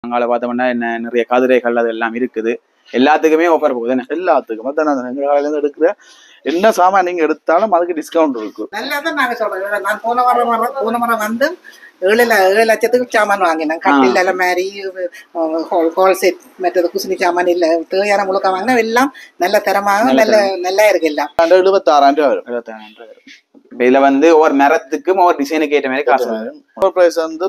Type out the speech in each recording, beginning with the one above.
அங்கால பார்த்தோம்னா என்ன நிறைய கதிரைகள் அதெல்லாம் இருக்குது. எல்லாத்துக்குமே ஆஃபர் போகுது. எல்லாத்துக்கும் எங்க காலையில இருந்து எடுக்கிற என்ன சாமான் நீங்க எடுத்தாலும் அதுக்கு டிஸ்கவுண்ட் இருக்கு. நல்லா தான் நாங்க சொல்றோம். நான் போன முறை வந்து 7 லட்சத்துக்கு சாமான் வாங்கினேன். கட்டில் எல்லாம் மாதிரி ஹோல் செட் மற்றது குசினி சாமான் இல்ல தேவையான முழுக்க வாங்கினா எல்லாம் நல்ல தரமாக நல்லா இருக்கு. எல்லாம் 76,000 வரும். 76,000 வரும். இதுல வந்து ஒவ்வொரு மரத்துக்கும் ஒவ்வொரு டிசைனுக்கு ஏற்ற மாதிரி காசு வரும். பிரைஸ் வந்து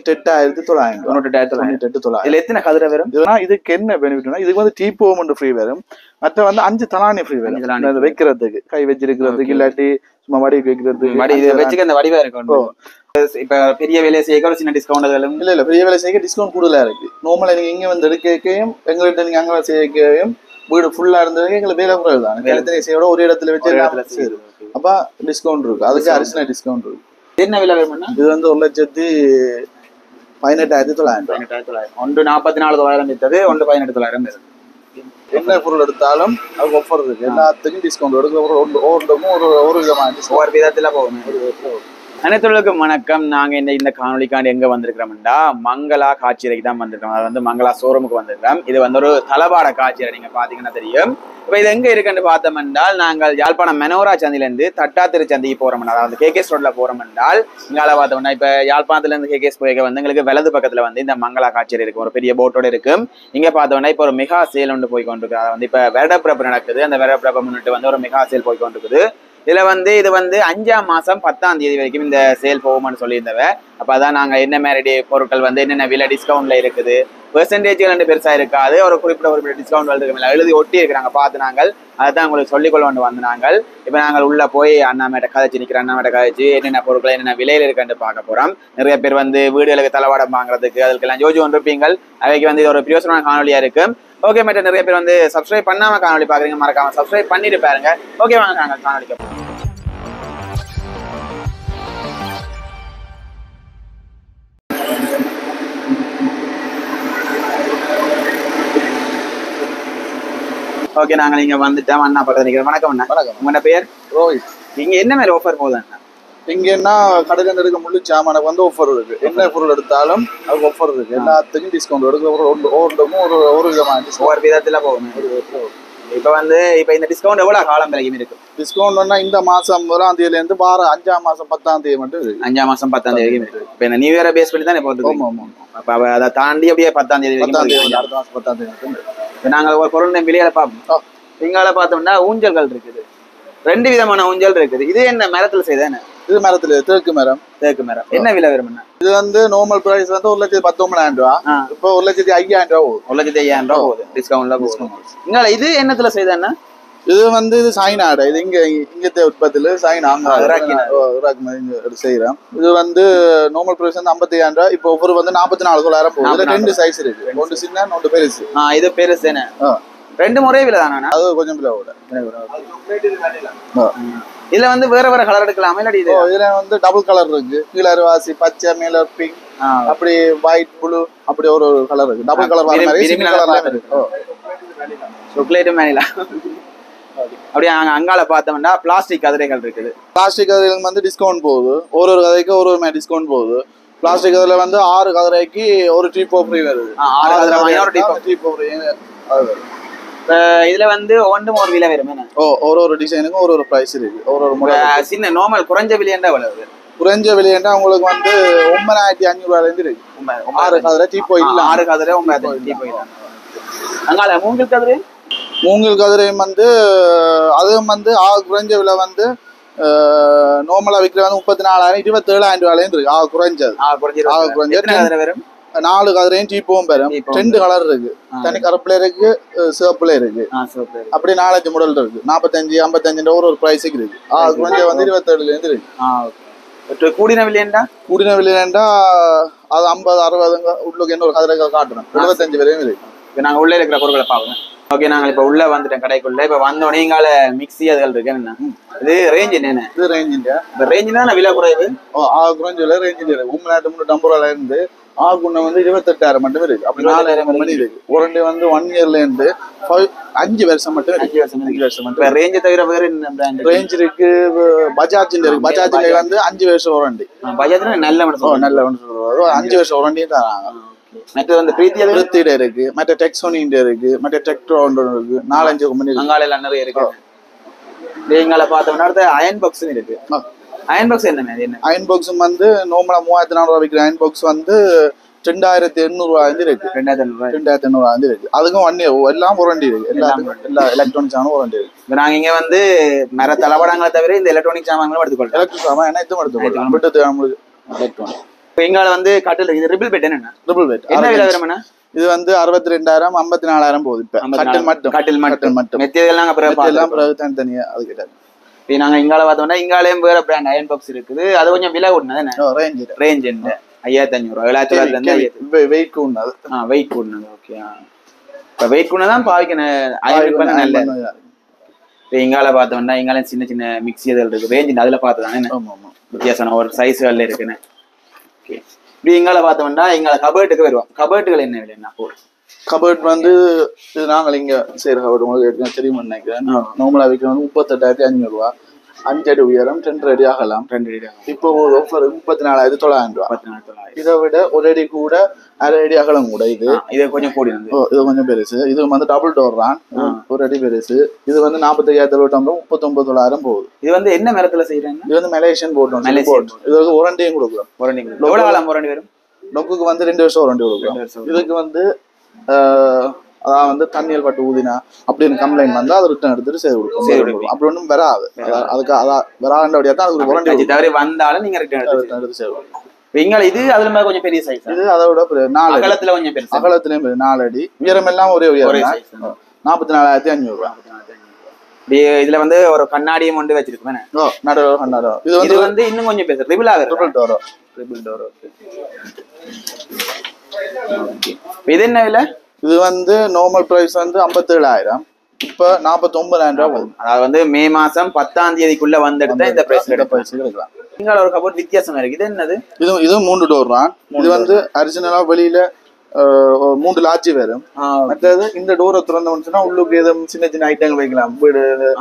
98,900. இதுல எத்தனை கதிரை வரும்? இதுக்கு என்ன பெனிஃபிட்னா இதுக்கு வந்து டீப்போமெண்ட் ஃப்ரீ வரும். மற்ற வந்து 5 தலானி ஃப்ரீ வரும். வைக்கிறதுக்கு கை வச்சிருக்கிறதுக்கு இல்லாட்டி சும்மா வடி வைக்கிறதுக்கு வச்சுக்க அந்த வடிவா இருக்கும். இப்ப பெரிய வேலையை செய்ய சின்ன டிஸ்கவுண்ட் இல்ல பெரிய வேலை செய்ய டிஸ்கவுண்ட் கூடுதலா இருக்கு. நார்மலா நீங்க இங்க வந்து எடுக்கையும் எங்கள்கிட்ட நீங்க அங்க செய்யக்கையும் வீடு ஃபுல்லா இருந்தது எங்களுக்கு வேலை குறைவு தான். வேலை செய்யோட ஒரு இடத்துல வச்சு அப்ப டிஸ்கவுண்ட் இருக்கு. அதுக்கு அரிசினா டிஸ்கவுண்ட் இருக்கு. என்ன விலை வேணும்னா இது வந்து 1,18,900. ஒன்று 44,000 வித்தது, ஒன்று 18,000. என்ன பொருள் எடுத்தாலும் அது ஆஃபர் இருக்கு. எல்லாத்துக்கும் டிஸ்கவுண்ட் எடுக்க ஒரு விதமான ஒவ்வொரு விதத்துல போகும். அனைத்துக்கும் வணக்கம். நாங்க இந்த காணொலிக்காண்டி எங்க வந்திருக்கிறோம்டா மங்களா காட்சியறைக்கு தான் வந்திருக்கோம். அது வந்து மங்களா ஷோரூமுக்கு வந்திருக்கோம். இது வந்து ஒரு தளபாட காட்சியறை. நீங்க பாத்தீங்கன்னா தெரியும். இப்ப இது எங்க இருக்குன்னு பார்த்தோம் என்றால் நாங்கள் யாழ்ப்பாணம் மெனோரா சந்தையிலிருந்து தட்டாத்திரு சந்தைக்கு போறோம். அதாவது K.K.S ரோட்ல போறோம் என்றால் இங்கால பார்த்தோம்னா இப்ப யாழ்ப்பாணத்துல இருந்து K.K.S போய் வந்து எங்களுக்கு வலது பக்கத்துல வந்து இந்த மங்களா காட்சியறை இருக்கும். ஒரு பெரிய போட்டோட இருக்கும். இங்க பார்த்தோம்னா இப்ப ஒரு மெகா சேல் ஒன்று போய் கொண்டிருக்கு. அதை வந்து இப்ப வருடப்பிறப்பு நடக்குது. அந்த வருடப்பிறப்பு முன்னிட்டு வந்து ஒரு மெகா சேல் போய் கொண்டிருக்குது. இதுல வந்து இது வந்து 5ஆம் மாசம் 10ஆம் தேதி வரைக்கும் இந்த சேல் போகும்னு சொல்லியிருந்தவ. அப்ப அதான் நாங்க என்ன மாதிரி பொருட்கள் வந்து என்னென்ன விலை டிஸ்கவுண்ட்ல இருக்குது, பெர்சன்டேஜ்கள் ரெண்டு பெருசா இருக்காது, ஒரு குறிப்பிட்ட டிஸ்கவுண்ட் இருக்கு எழுதி ஒட்டி இருக்கிறாங்க பார்த்து நாங்கள் அதான் உங்களுக்கு சொல்லிக்கொள்ள வந்து நாங்கள் இப்ப நாங்கள் உள்ள போய் அண்ணாமேட்ட கதைச்சு நிக்கிற அண்ணாமேட்ட கதைச்சு என்னென்ன பொருட்கள் என்னென்ன விலையில இருக்குன்னு பார்க்க போறோம். நிறைய பேர் வந்து வீடுகளுக்கு தளவாடம் வாங்குறதுக்கு அதுக்கெல்லாம் ஜோஜி கொண்டிருப்பீங்கள். அவைக்கு வந்து இது ஒரு பிரயோசனமான காணொலியா இருக்கு. ஓகே, மற்ற நிறைய பேர் வந்து சப்ஸ்கிரைப் பண்ணாம காணொலி பாக்குறீங்க, மறக்காம சப்ஸ்கிரைப் பண்ணிட்டு பாருங்க. ஓகே, வாங்க நாங்கள் காணொலிக்கு. ஓகே, நாங்கள் இங்க வந்துட்டோம். அண்ணா பக்கத்துல நிக்கிறோம். வணக்கம் அண்ணா. வணக்கம். உங்க பேர் ரோஹித். இங்க என்ன மாதிரி ஆஃபர் போகுது அண்ணா? இங்கன்னா கடையில் எடுக்க முழு சாமானுக்கு வந்து ஆஃபர் இருக்கு. என்ன பொருள் எடுத்தாலும் அதுக்கு ஆஃபர் இருக்கு. எல்லாத்துக்கும் டிஸ்கவுண்ட் எடுக்க ஒரு விதமான ஒவ்வொரு விதத்துல போகும். இப்ப வந்து இந்த டிஸ்கவுண்ட் எவ்வளவு காலம் வரைக்கும் இருக்கு? டிஸ்கவுண்ட்னா இந்த மாசம் 1ஆம் தேதியில இருந்து 5ஆம் மாசம் 10ஆம் தேதி மட்டும் இருக்கு. 5ஆம் மாசம் 10ஆம் தேதி வரைக்கும் இருக்கு. இப்ப இந்த நியூ இயரை பேஸ் பண்ணி தான் இப்போ அப்ப அதை தாண்டி அப்படியே 10ஆம் தேதி அடுத்த மாசம் 10ஆம் தேதி மட்டும் இருக்கு. நாங்கள் ஒரு பொருள் விலையில பார்ப்போம். இங்கால பார்த்தோம்னா ஊஞ்சல்கள் இருக்குது. 2 விதமான ஊஞ்சல் இருக்குது. இது என்ன மரத்துல செய்தானே? இது மரத்துல தேக்கு மரம். என்ன விலை வரும்னா? இது வந்து நார்மல் பிரைஸ் வந்து 1,19,000 ரூபா. இப்போ 1,05,000 ரூபா போகுது. 1,05,000 ரூபா போகுது. டிஸ்கவுண்ட்ல போகுது. இங்கால இது என்னத்துல செய்தானே? இது வந்து இது சைனாட. இது இங்கത്തെ உற்பத்தியில சைனா செய்யறோம். இது வந்து நார்மல் பிரைஸ் வந்து 55,000 ரூபா. இப்போ ஒவ்வொரு வந்து 44,000 போகுது. இதுல 2 சைஸ் இருக்கு. ஒன்று சின்ன ஒன்று பெருசு. இது பெருசு தானே? 2 முறை விலை தானே? அது கொஞ்சம் விலை கூட. இதுல வந்து வேற கலர் எடுக்கலாமா? இல்லாட்டி இதுல வந்து டபுள் கலர் இருக்கு. கீழ வாசி பச்சை, மேல பிங்க், அப்படி ஒயிட், ப்ளூ, அப்படி ஒரு கலர் இருக்கு. டபுள் கலர் வர மாதிரி சிங்கிள் கலர் இருக்கு. Chocolate vanilla. அப்படியே அங்கால பார்த்தோம்னா பிளாஸ்டிக் கதிரைகள் இருக்குது. பிளாஸ்டிக் கதிரைகள் வந்து டிஸ்கவுண்ட் போகுது. ஒரு கதிரைக்கு ஒரு மாதிரி டிஸ்கவுண்ட் போகுது. பிளாஸ்டிக் கதிரைல வந்து 6 கதிரைக்கு ஒரு டீப்போ ஃப்ரீ வருது. 6 கதிரை வாங்கினா ஒரு டீப்போ ஃப்ரீ. இதுல வந்து ஒன்றும் ஒரு விலை வரும். ஒரு டிசைனுக்கும் ஒரு பிரைஸ் இருக்கு. ஒரு சின்ன நார்மல் குறைஞ்ச விலையண்டா எவ்வளவு? குறைஞ்ச விலையண்டா உங்களுக்கு வந்து 9,500 ரூபாயில இருந்து இருக்கு. 6 கதிரை டீப்போ இல்ல. 6 கதிரை 9,500 டீப்போ இல்ல. அங்கால மூங்கில் கதிரையும் வந்து அதுவும் வந்து குறைஞ்ச விலை வந்து நார்மலா விற்கிற வந்து 34,000 27,000 ரூபாயில இருக்கு. குறைஞ்சது 4 கதிரையும் டீப்போவும் பெறும். 2 கலர் இருக்கு. தனி கருப்புல இருக்கு, சிவப்புல இருக்கு. அப்படி 4-5 மாடல் இருக்கு. 45, 55 ஒரு பிரைஸுக்கு இருக்கு. குறைஞ்ச வந்து 27,000 இருந்து இருக்கு. கூடின விலையண்டா அது 50, 60 உள்ளுக்கு என்ன ஒரு கதிரை காட்டணும். 75 வரையும் இருக்கு. நாங்க உள்ள இருக்கிற பொருட்களை பார்க்கணும். ஓகே, நாங்க இப்ப உள்ள வந்துட்டோம் கடைக்குள்ள. இப்ப வந்தோடனே இங்கால மிக்சி அதுகள் இருக்கு. என்ன இது ரேஞ்ச் என்ன? இது ரேஞ்ச் இல்லையா? இந்த ரேஞ்ச் தான் விலை குறைவு. குறைஞ்ச விலை ரேஞ்ச் இல்லை. 3,350 ரூபாயில இருந்து ஆகுண்ண வந்து 28,000 மட்டும் இருக்கு. அப்படி 4,000 மணி இருக்கு. வாரண்டி வந்து 1 இயர்ல இருந்து 5 வருஷம் மட்டும். 5 வருஷம் மட்டும். ரேஞ்ச் தவிர வேற என்ன பிராண்ட்? ரேஞ்ச் இருக்கு. பஜாஜ் இருக்கு. பஜாஜ்ல வந்து 5 வருஷம் வாரண்டி. பஜாஜ்ல நல்ல மனசு. நல்ல மனசு. 5 வருஷம் வாரண்டி தராங்க. மற்ற வந்து பிரீத்தியிட இருக்கு, மற்ற டெக்ஸோனின் இருக்கு, மற்ற டெக்ட்ரோன் இருக்கு, 4-5 கம்பெனி அங்கால எல்லாம் நிறைய இருக்கு. எங்களை பார்த்தோம்னா அடுத்து அயன் பாக்ஸ் இருக்கு. அயன் பாக்ஸ் என்ன மாதிரி? என்ன அயன் பாக்ஸ் வந்து நார்மலா 3400 விற்கிற அயன் பாக்ஸ் வந்து 2800 இருக்கு. 2800 இருக்கு. அதுக்கும் 1 இயர் எல்லாம் வாரண்டி இருக்கு. எல்லா எலக்ட்ரானிக் சாமானும் வாரண்டி இருக்கு. இப்போ நாங்கள் இங்கே வந்து மர தளவாடங்களை தவிர இந்த எலக்ட்ரானிக் சாமான்களும் எடுத்துக்கொள்றோம். எலக்ட்ரிக் சாமான் என்ன இதுவும் எடுத்துக்கொள்ளலாம். எலக்ட்ரானிக். இப்போ எங்களை வந்து கட்டில் இது ரிபிள் பெட் என்ன? ரிபிள் பெட் என்ன விலை வருமானா? இது வந்து 62,000 54,000 போகுது. இப்ப கட்டில் மட்டும் மெத்தீரியல்லாம் பிறகு தனித்தனியா அது கிட்ட. இப்போ நாங்கள் இங்கால பார்த்தோம்னா இங்காலையும் வேற பிராண்ட் அயன் பாக்ஸ் இருக்குது. அது கொஞ்சம் விலை கூடனது ரேஞ்ச் என்ன? 5500 7,900 வெயிட் கூடனது. வெயிட் கூடனது. ஓகே. இப்போ வெயிட் கூடதான் பாவிக்கணும். அயன் பண்ண நல்ல. இப்போ இங்கால பார்த்தோம்னா இங்காலையும் சின்ன சின்ன மிக்சி இதில் இருக்கு. ரேஞ்ச் அதில் பார்த்து தானே வித்தியாசம் ஒரு சைஸ்களில் இருக்குன்னு. ஓகே. இப்படி இங்கால பார்த்தோம்னா எங்களை கபர்ட்டுக்கு வருவோம். கபர்ட்டுகள் என்ன விலை? என்ன கபர்ட் வந்து இது நாங்கள் இங்க சரி கபர்ட் உங்களுக்கு தெரியுமா நினைக்கிறேன். நார்மலா விற்கிறது வந்து 38,500 5 அடி உயரம் 2 அடி ஆகலாம். 2 அடி. இப்போ ஆஃபர் 34,900. இதை விட ஒரு அடி கூட 1/2 அடி அகலம் கூட. இது கொஞ்சம் கூடி இது கொஞ்சம் பெருசு. இது வந்து டபுள் டோர் தான், ஒரு அடி பெருசு. இது வந்து 45,000 39,000 போகுது. இது வந்து என்ன மரத்துல செய்யறாங்க? இது வந்து மலேசியன் போர்ட். இது வந்து வாரண்டியும் கொடுக்குறோம். எவ்வளவு காலம் வாரண்டி வரும்? நொக்குக்கு வந்து 2 வருஷம் வாரண்டி கொடுக்குறோம். இதுக்கு வந்து அதான் வந்து தண்ணியல் பட்டு ஊதினா அப்படின்னு கம்ப்ளைண்ட் வந்தா அதை ரிட்டர்ன் எடுத்துட்டு செய்து கொடுக்கும். அப்படி ஒன்றும் வராது. அதுக்கு அதான் வராண்டபடியா தான் அதுக்கு வாரண்டி தவிர வந்தாலும் நீங்க ரிட்டர்ன் எடுத்து செய்து கொடுக்கும். இது அதுல மாதிரி கொஞ்சம் பெரிய சைஸ். இது அதை விட 4 அகலத்துல கொஞ்சம் பெருசு. அகலத்திலயும் 4 அடி உயரம் எல்லாம் ஒரே உயரம். 44,500. இதுல வந்து ஒரு கண்ணாடியும் கொண்டு வச்சிருக்கேன். நடுவில் கண்ணாடி. இது வந்து இன்னும் கொஞ்சம் பெருசு. ட்ரிபிள் ஆகுது. Triple door. இது என்ன விலை? இது வந்து நார்மல் பிரைஸ் வந்து 57,000. இப்ப 49,000 போகுது. அதாவது வந்து மே மாசம் 10ஆம் தேதிக்குள்ள வந்துடுத்த இந்த பிரைஸ் எடுக்கலாம். இங்கால ஒரு கபோர்ட் வித்தியாசமா இருக்கு. இது என்னது? இது 3 டோர் தான். இது வந்து ஒரிஜினலா வெளியில 3 லாட்சி வரும். மற்றது இந்த டோரை திறந்தோம்னா உள்ளுக்கு ஏதாவது சின்ன சின்ன ஐட்டங்கள் வைக்கலாம். வீடு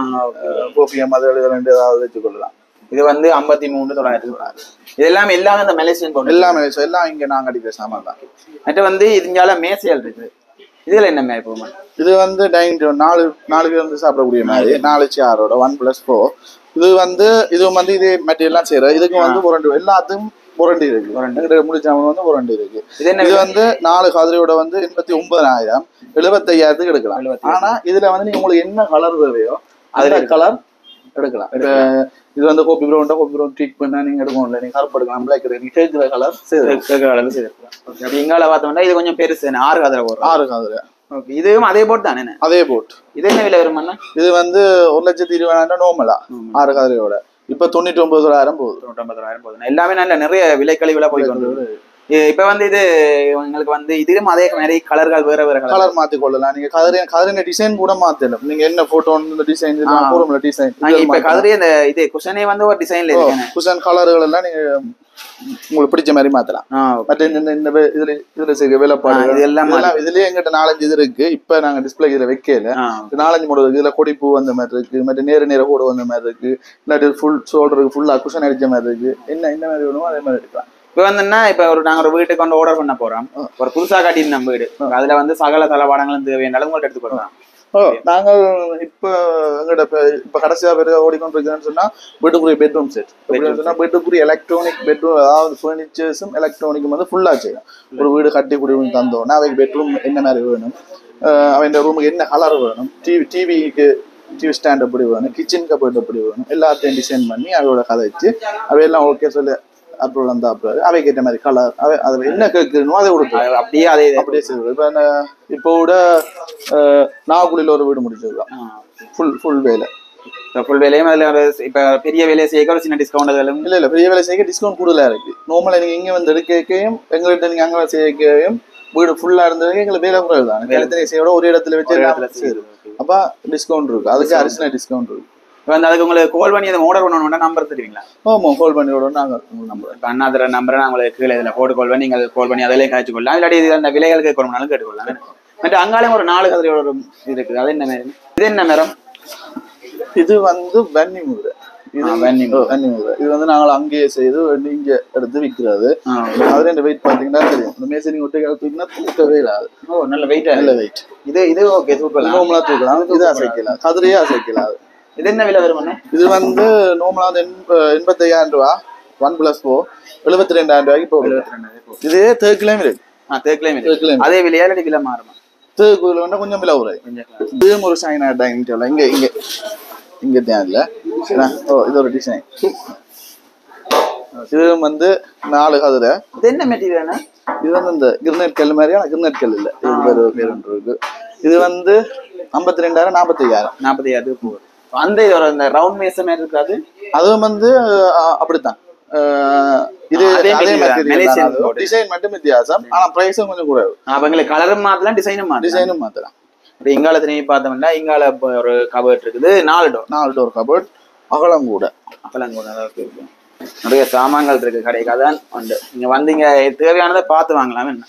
கோபியம் அது ஏதாவது வச்சுக்கொள்ளலாம். இது வந்து 53,900. இதெல்லாம் எல்லாமே இந்த மலேசியன் போர்டு. எல்லாம் இங்க நாங்க அடிக்கிற சாமான் தான். மற்ற வந்து இதுங்கால மேசைகள் இருக்கு. இதுல என்ன மாதிரி போகுமா? இது வந்து டைனிங் டேபிள் 4 பேர் வந்து சாப்பிடக்கூடிய மாதிரி 4 சேரோட 1+4. இது வந்து இதே மெட்டீரியல்லாம் செய்யறது. இதுக்கு வந்து வாரண்டி எல்லாத்துக்கும் வாரண்டி இருக்கு. முடிச்சாம வந்து வாரண்டி இருக்கு. இது வந்து 4 கதிரையோட வந்து 89,000 75,000 எடுக்கலாம். ஆனா இதுல வந்து நீங்க உங்களுக்கு என்ன கலர் தேவையோ அதுல கலர் எடுக்கலாம். இது வந்து கோபி ப்ரௌன் ட்ரீட் பண்ணா நீங்க எடுக்கணும். நீங்க கருப்பு எடுக்கலாம், பிளாக் எடுக்கலாம், நீங்க கேட்கிற கலர் செய்திருக்கலாம். இங்கால பார்த்தோம்னா இது கொஞ்சம் பெருசு. 6 கதிரை வரும். 6 கதிரை. இதுவும் அதே போட் தானே? அதே போட். இது என்ன விலை வருமானா? இது வந்து 1,20,000 நார்மலா 6 கதிரையோட. இப்ப 99,000 போகுது. 99,000 போகுது. எல்லாமே நல்ல நிறைய விலை கழிவுல போயிட்டு. இப்ப வந்து இது உங்களுக்கு வந்து இதுவும் அதே மாதிரி கலர்கள் வேற கலர் மாத்தி கொள்ளலாம். நீங்க கதிரை டிசைன் கூட மாத்தலாம். நீங்க என்ன போட்டோ டிசைன் டிசைன் இப்ப கதிரை இந்த இது குஷனே வந்து ஒரு டிசைன்ல இருக்கு. குஷன் கலர்கள் எல்லாம் நீங்க உங்களுக்கு பிடிச்ச மாதிரி மாத்தலாம். மற்ற இந்த இதுல செய்ய வேலைப்பாடு இதெல்லாம் இதுலயே எங்கிட்ட 4-5 இது இருக்கு. இப்ப நாங்க டிஸ்பிளே இதுல வைக்கல. 4-5 மாடல் இருக்கு. இதுல கொடிப்பூ வந்த மாதிரி இருக்கு, மற்ற நேர கூட வந்த மாதிரி இருக்கு, இல்லாட்டி ஃபுல் ஷோல்டருக்கு ஃபுல்லா குஷன் அடிச்ச மாதிரி இருக்கு. என்ன மாதிரி வேணுமோ அதே மாதிரி எடுக்கலாம். இப்ப வந்துன்னா இப்ப நாங்க ஒரு வீட்டுக்கு வந்து ஆர்டர் பண்ண போறோம். ஒரு புதுசா காட்டின நம்ம வீடு. அதுல வந்து சகல தளவாடங்களும் தேவையான உங்கள்ட்ட எடுத்துக்கொள்ளலாம். நாங்கள் இப்ப எங்கள்ட்ட இப்ப கடைசியா பேர் ஓடிக்கொண்டிருக்கேன்னு சொன்னா வீட்டுக்குரிய பெட்ரூம் செட். வீட்டுக்குரிய எலக்ட்ரானிக் பெட்ரூம், அதாவது ஃபர்னிச்சர்ஸும் எலக்ட்ரானிக்கும் வந்து ஃபுல்லா செய்யணும். ஒரு வீடு கட்டி குடி தந்தோம்னா அவைக்கு பெட்ரூம் என்ன மாதிரி வேணும், அவன் ரூமுக்கு என்ன கலர் வேணும், டிவி ஸ்டாண்ட் எப்படி வேணும், கிச்சன் கபோர்ட் எப்படி வேணும், எல்லாத்தையும் டிசைன் பண்ணி அவையோட கதைச்சு அவையெல்லாம் ஓகே சொல்லி அப்புறம் வந்தா அப்புறம் அவை கேட்ட மாதிரி கலர் அதை என்ன கேட்கணும் அதை கொடுக்கும். அப்படியே செய்வோம். இப்போ கூட நாகூரில் ஒரு வீடு முடிச்சிருக்கோம். ஃபுல் வேலை. ஃபுல் வேலையும் அதுல இப்ப பெரிய வேலையை செய்ய சின்ன டிஸ்கவுண்ட் இல்ல பெரிய வேலை செய்ய டிஸ்கவுண்ட் கூடுதலா இருக்கு. நார்மலா நீங்க இங்க வந்து எடுக்கையும் எங்கள்கிட்ட நீங்க அங்க செய்யும் வீடு ஃபுல்லா இருந்தது எங்களுக்கு வேலை குறைவு தான். வேலை செய்யோட ஒரு இடத்துல வச்சு அப்ப டிஸ்கவுண்ட் இருக்கு. அதுக்கு அரிசினா டிஸ்கவுண்ட் இருக்கு. அதுக்கு உங்களுக்கு கால் பண்ணி அதை ஆர்டர் பண்ணணும்னா நம்பர் தருவீங்களா? ஆமா, கால் பண்ணி விடணும். நாங்கள் நம்பர் அண்ணாதிர நம்பரை நான் உங்களுக்கு கீழே இதில் போட்டு கால் பண்ணி நீங்கள் கால் பண்ணி அதிலே காய்ச்சி கொள்ளலாம். இல்லாட்டி இது அந்த விலைகள் கேட்கணும்னாலும் கேட்டுக்கொள்ளலாம். மற்ற அங்காலையும் ஒரு 4 கதிரையோட இருக்குது. அது என்ன மரம்? இது என்ன மரம்? இது வந்து வன்னி முதிரை. இது வந்து நாங்கள் அங்கேயே செய்து இங்க எடுத்து விற்கிறது. அதுல இந்த வெயிட் பாத்தீங்கன்னா தெரியும். இந்த மேசரிங் ஒட்டை தூக்கினா தூக்கவே இல்லாது. நல்ல வெயிட் இது ஓகே தூக்கலாம். நோமலா தூக்கலாம். இது அசைக்கலாம். கதிரையே அசைக்கலாம். இது என்ன விலை வரும்? இது வந்து நோமலா 85,000 ரூபாய் 1+4 72,000 ரூபாய்க்கு போகும். இது தேக்கிலையும் இருக்கு. அதே விலையா இல்லை விலை மாறுமா? தேக்குல வந்து கொஞ்சம் விலை உரை. இதுவும் ஒரு ஷைனா டைனிங் இங்க இங்க இங்க தான் இல்ல. இது ஒரு டிசைன். இது வந்து 4 கதிரை. இது என்ன மெட்டீரியல்னா? இது வந்து இந்த கிரனைட் கல் மாதிரியான கிரனைட் கல் இல்ல. இது பேர் இருக்கு. இது வந்து 52,000 45,000 போகுது. அந்த இந்த ரவுண்ட் மேச மாதிரி இருக்காது. அதுவும் வந்து அப்படித்தான். இது அதே மெட்டீரியல் டிசைன் மட்டும் வித்தியாசம். ஆனா பிரைஸும் கொஞ்சம் கூட. அவங்களுக்கு கலரும் மாத்தலாம், டிசைனும் மாத்தலாம். இங்கால திரும்பி பார்த்தோம்னா இங்கால ஒரு கபர்ட் இருக்குது. 4 டோர் கபர்ட். அகலம் கூட அளவுக்கு இருக்கு. நிறைய சாமான்கள் இருக்கு கடைக்கு. அதான் உண்டு. நீங்க வந்தீங்க தேவையானதை பார்த்து வாங்கலாம். என்ன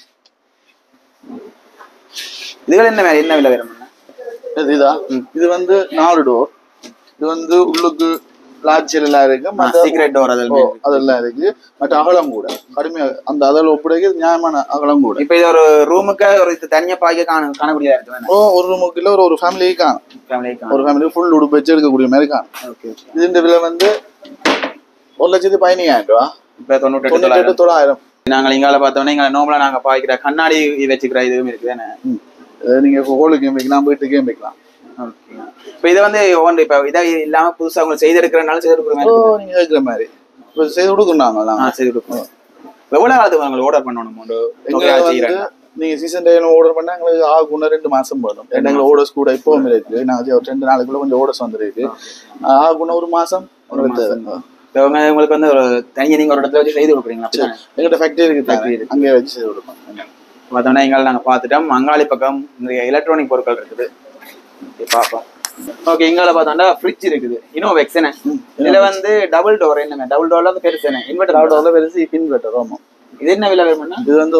இதுகள் என்ன விலை வரும்? இதுதான். இது வந்து 4 டோர். இது வந்து உள்ளுக்கு லாட்ஜ் எல்லாம் இருக்கு. சீக்ரெட் டோர் அதெல்லாம் இருக்கு. மற்ற அகலம் கூட கடுமையா அந்த அதில் ஒப்படைக்கு நியாயமான அகலம் கூட. இப்ப இது ஒரு ரூமுக்கு ஒரு தனியா பாய்க்க காணக்கூடியதா இருக்கு. ஒரு ரூமுக்கு இல்ல ஒரு ஃபேமிலிக்கு காணும். ஒரு ஃபேமிலி ஃபுல் உடுப்பு வச்சு எடுக்கக்கூடிய மாதிரி காணும். இதுன்ற விலை வந்து 1,15,000 ரூபா. இப்ப 98,900. நாங்கள் இங்கால பார்த்தோம்னா இங்க நோம்பலா நாங்க பாய்க்கிற கண்ணாடி வச்சுக்கிற இதுவும் இருக்குது. நீங்க ஹோலுக்கு வைக்கலாம், வீட்டுக்கே வைக்கலாம். இப்ப இதை வந்து இப்ப இதை இல்லாம புதுசா அவங்க செய்தெடுக்கிறனால நீங்க இருக்கிற மாதிரி செய்து கொடுக்கணும். செய்து கொடுக்கணும். எவ்வளவு காலத்துக்கு உங்களுக்கு ஆர்டர் பண்ணணும்? நீங்க சீசன் டைம் ஆர்டர் பண்ணா எங்களுக்கு ஆகும்னா 2 மாசம் போதும். எங்களுக்கு ஆர்டர்ஸ் கூட இப்பவும் இருக்கு. நாங்க ஒரு 2 நாளுக்குள்ள கொஞ்சம் ஆர்டர்ஸ் வந்துருக்கு. ஆகும்னா 1 மாசம். உங்களுக்கு வந்து ஒரு தனியாக நீங்க ஒரு இடத்துல வச்சு செய்து கொடுக்குறீங்களா? எங்கிட்ட ஃபேக்டரி இருக்கு, அங்கே வச்சு செய்து கொடுப்போம். பார்த்தோம்னா எங்களை நாங்கள் பார்த்துட்டோம். மங்காளி பக்கம் நிறைய எலக்ட்ரானிக் பொருட்கள் இருக்குது, பார்ப்போம். ஓகே, இங்கால பார்த்தோம்னா ஃப்ரிட்ஜ் இருக்குது, இனோவெக்ஸ். என்ன இதுல வந்து டபுள் டோர், என்ன டபுள் டோர்ல வந்து பெருசு, என்ன இன்வெர்டர் டபுள் டோர்ல பெருசு, இன்வெர்டர். ஆமாம். இது என்ன விலை வேணும்னா? இது வந்து